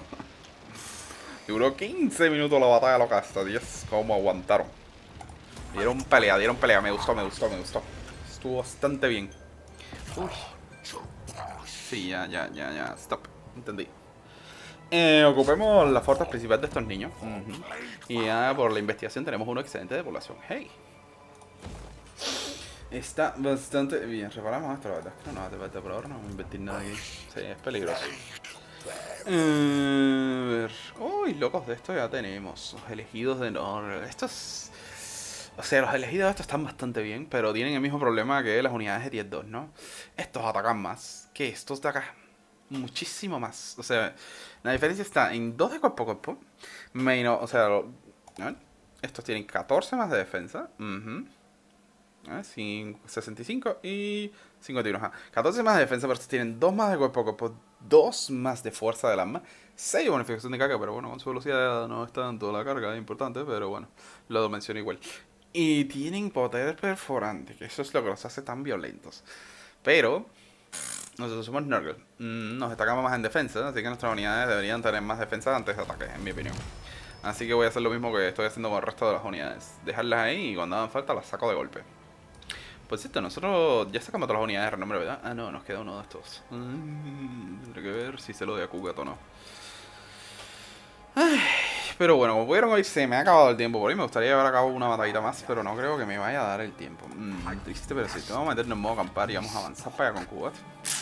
Duró quince minutos la batalla loca esta, Dios, cómo aguantaron. Dieron pelea, dieron pelea, me gustó, me gustó, me gustó. Estuvo bastante bien. Uy. Sí, ya, ya, ya, ya. Stop. Entendí. Eh, ocupemos las fuerzas principales de estos niños. Uh-huh. Y ya por la investigación tenemos uno excedente de población. Hey. Está bastante bien. Reparamos esto, la verdad. No, no, te falta por ahora. No vamos a invertir nada aquí. Sí, es peligroso. Eh, a ver. Uy, locos de esto ya tenemos. Los elegidos de Nor. Estos. O sea, los elegidos de estos están bastante bien, pero tienen el mismo problema que las unidades de tier dos, ¿no? Estos atacan más que estos de acá. Muchísimo más. O sea, la diferencia está en dos de cuerpo a cuerpo. Menos, o sea, lo, ¿no? Estos tienen catorce más de defensa. Uh-huh. sesenta y cinco y cincuenta y uno. Ajá. catorce más de defensa, pero estos tienen dos más de cuerpo a cuerpo, dos más de fuerza del arma, seis de bonificación de carga, pero bueno, con su velocidad no es tanto la carga, es importante, pero bueno, lo menciono igual. Y tienen poder perforante, que eso es lo que los hace tan violentos. Pero nosotros somos Nurgle, nos destacamos más en defensa, así que nuestras unidades deberían tener más defensa antes de ataques, en mi opinión. Así que voy a hacer lo mismo que estoy haciendo con el resto de las unidades. Dejarlas ahí y cuando hagan falta las saco de golpe. Pues cierto, nosotros ya sacamos todas las unidades de renombre, ¿verdad? Ah, no, nos queda uno de estos. Mm, tendré que ver si se lo doy a Kugat o no. Ay, pero bueno, como pudieron oír, se me ha acabado el tiempo por ahí. Me gustaría llevar a cabo una batallita más, pero no creo que me vaya a dar el tiempo. Mm, triste, pero sí. Vamos a meternos en modo acampar y vamos a avanzar para allá con Kugat.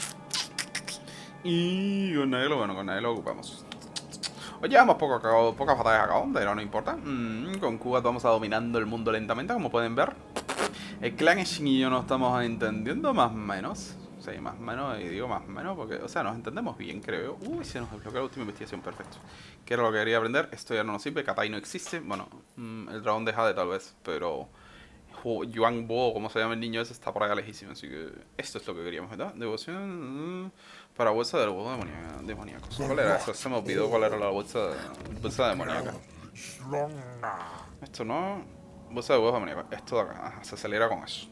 Y con nadie lo bueno, con nadie lo ocupamos. Hoy llevamos poco a cabo, pocas batallas a cabo, pero no importa. Mm, con Kugat vamos a dominando el mundo lentamente, como pueden ver. El clan Shin y yo nos estamos entendiendo más o menos. Sí, más o menos, y digo más o menos porque, o sea, nos entendemos bien, creo. Uy, se nos desbloqueó la última investigación, perfecto. ¿Qué era lo que quería aprender? Esto ya no nos sirve, Katai no existe. Bueno, mmm, el dragón de Jade tal vez, pero Yuan Bo, como se llama el niño ese, está por allá lejísimo. Así que esto es lo que queríamos, ¿verdad? Devoción mmm, para bolsa del huevo demoníaco. ¿Cuál era eso? Se me olvidó cuál era la bolsa, bolsa demoníaca. Esto no... Bolsa de huevos demoníacos. Esto de acá. Ajá, se acelera con eso.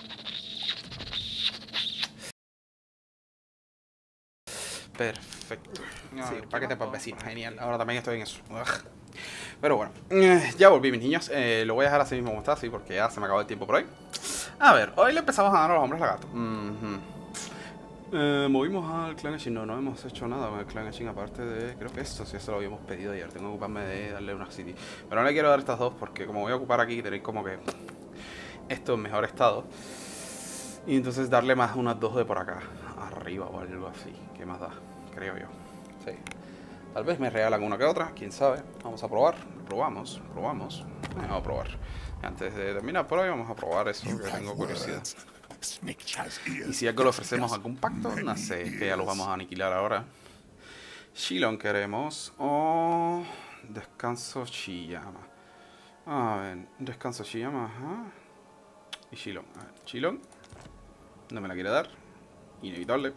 Perfecto. Sí, paquete para vecinos. Genial. Ahora también estoy en eso. Ugh. Pero bueno. Ya volví, mis niños. Eh, lo voy a dejar así mismo como está, así, porque ya se me acabó el tiempo por hoy. A ver, hoy le empezamos a dar a los hombres lagartos. Uh-huh. Eh, movimos al clan Shin. No, no hemos hecho nada con el clan Shin aparte de... Creo que esto sí, eso lo habíamos pedido ayer. Tengo que ocuparme de darle una city. Pero no le quiero dar estas dos porque como voy a ocupar aquí tenéis como que... Esto en mejor estado. Y entonces darle más unas dos de por acá. Arriba o algo así. ¿Qué más da? Creo yo. Sí. Tal vez me regalan una que otra. Quién sabe. Vamos a probar. Probamos. Probamos. Vamos a probar. Antes de terminar por hoy vamos a probar eso que tengo curiosidad. Y si algo le ofrecemos algún pacto, no sé, que ya los vamos a aniquilar ahora. Shilon queremos. O... Descanso Chiyama. A ver, descanso Chiyama, ajá. Y Shilon. A ver, Shilon. No me la quiere dar. Inevitable.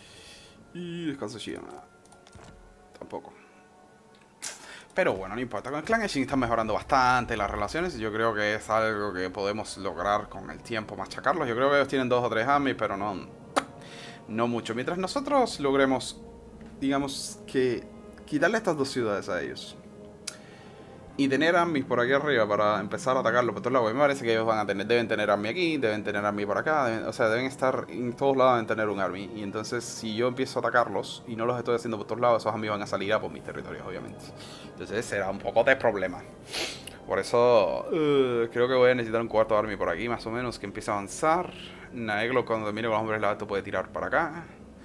Y descanso Chiyama. Tampoco. Pero bueno, no importa. Con el clan Shin están mejorando bastante las relaciones. Yo creo que es algo que podemos lograr con el tiempo, machacarlos. Yo creo que ellos tienen dos o tres armies, pero no, no mucho. Mientras nosotros logremos, digamos, que quitarle estas dos ciudades a ellos y tener armies por aquí arriba para empezar a atacarlos por todos lados. Me parece que ellos van a tener, deben tener army aquí, deben tener army por acá, deben, o sea, deben estar en todos lados, deben tener un army. Y entonces, si yo empiezo a atacarlos y no los estoy haciendo por todos lados, esos armies van a salir a por mis territorios, obviamente. Entonces, será un poco de problema. Por eso, uh, creo que voy a necesitar un cuarto army por aquí, más o menos, que empiece a avanzar. Naeglo, cuando termine con los hombres lagartos, puede tirar para acá.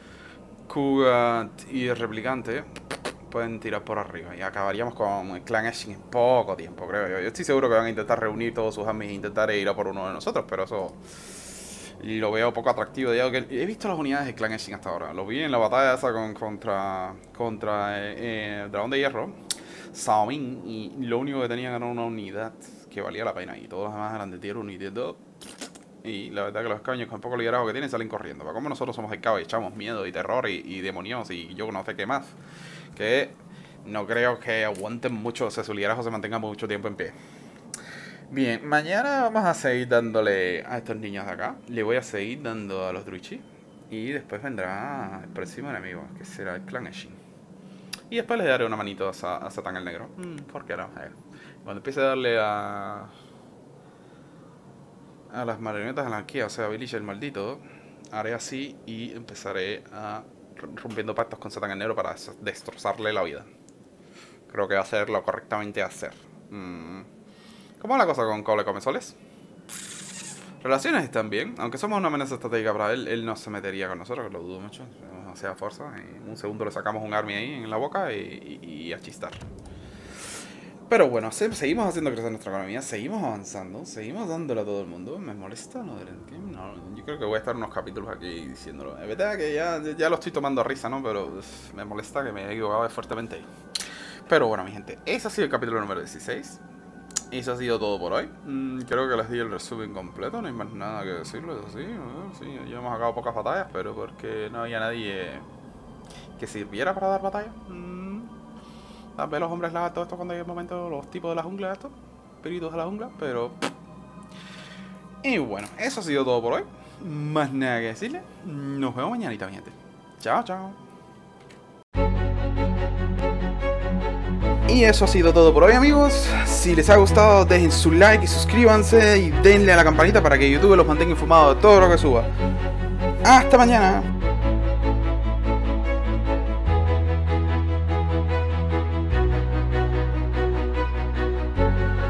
Kugat y el replicante pueden tirar por arriba y acabaríamos con el clan Shin en poco tiempo, creo yo. Yo estoy seguro que van a intentar reunir todos sus armies e intentar ir a por uno de nosotros, pero eso lo veo poco atractivo. Digo que he visto las unidades del clan Shin hasta ahora. Lo vi en la batalla esa con, contra contra eh, eh, Dragón de Hierro, Sao Ming, y lo único que tenían era una unidad que valía la pena y todos los demás eran de tier uno y tier dos. Y la verdad que los caños con poco liderazgo que tienen salen corriendo. Pero como nosotros somos el caos y echamos miedo y terror y, y demonios y yo no sé qué más, que no creo que aguanten mucho, o sea, su liderazgo se mantenga mucho tiempo en pie. Bien, mañana vamos a seguir dándole a estos niños de acá. Le voy a seguir dando a los Druichi. Y después vendrá el próximo enemigo, que será el clan Shin. Y después les daré una manito a, a Satán el Negro. Mm, ¿Por qué no? Eh. Cuando empiece a darle a... a las marionetas de la anarquía, o sea, a Billy el maldito, haré así y empezaré a rompiendo pactos con Satán el Negro para destrozarle la vida. Creo que va a ser lo correctamente a hacer. Mm. ¿Cómo es la cosa con Cole Comesoles? Relaciones están bien, aunque somos una amenaza estratégica para él, él no se metería con nosotros, que lo dudo mucho, demasiada fuerza. En un segundo le sacamos un army ahí en la boca y, y, y a chistar. Pero bueno, seguimos haciendo crecer nuestra economía, seguimos avanzando, seguimos dándole a todo el mundo. ¿Me molesta no del endgame? No, yo creo que voy a estar unos capítulos aquí diciéndolo. Es verdad que ya, ya lo estoy tomando a risa, ¿no? Pero uf, me molesta que me haya equivocado fuertemente ahí. Pero bueno, mi gente, ese ha sido el capítulo número dieciséis. Eso ha sido todo por hoy. Mm, creo que les di el resumen completo, no hay más nada que decirles así. ¿no? Sí, ya hemos acabado pocas batallas, pero porque no había nadie que sirviera para dar batalla. Mm. Tal vez los hombres lagartos, todo esto cuando hay el momento, los tipos de la jungla, estos, espíritus de la jungla, pero... Y bueno, eso ha sido todo por hoy. Más nada que decirles. Nos vemos mañanita, mi gente. Chao, chao. Y eso ha sido todo por hoy, amigos. Si les ha gustado, dejen su like y suscríbanse y denle a la campanita para que YouTube los mantenga informados de todo lo que suba. Hasta mañana.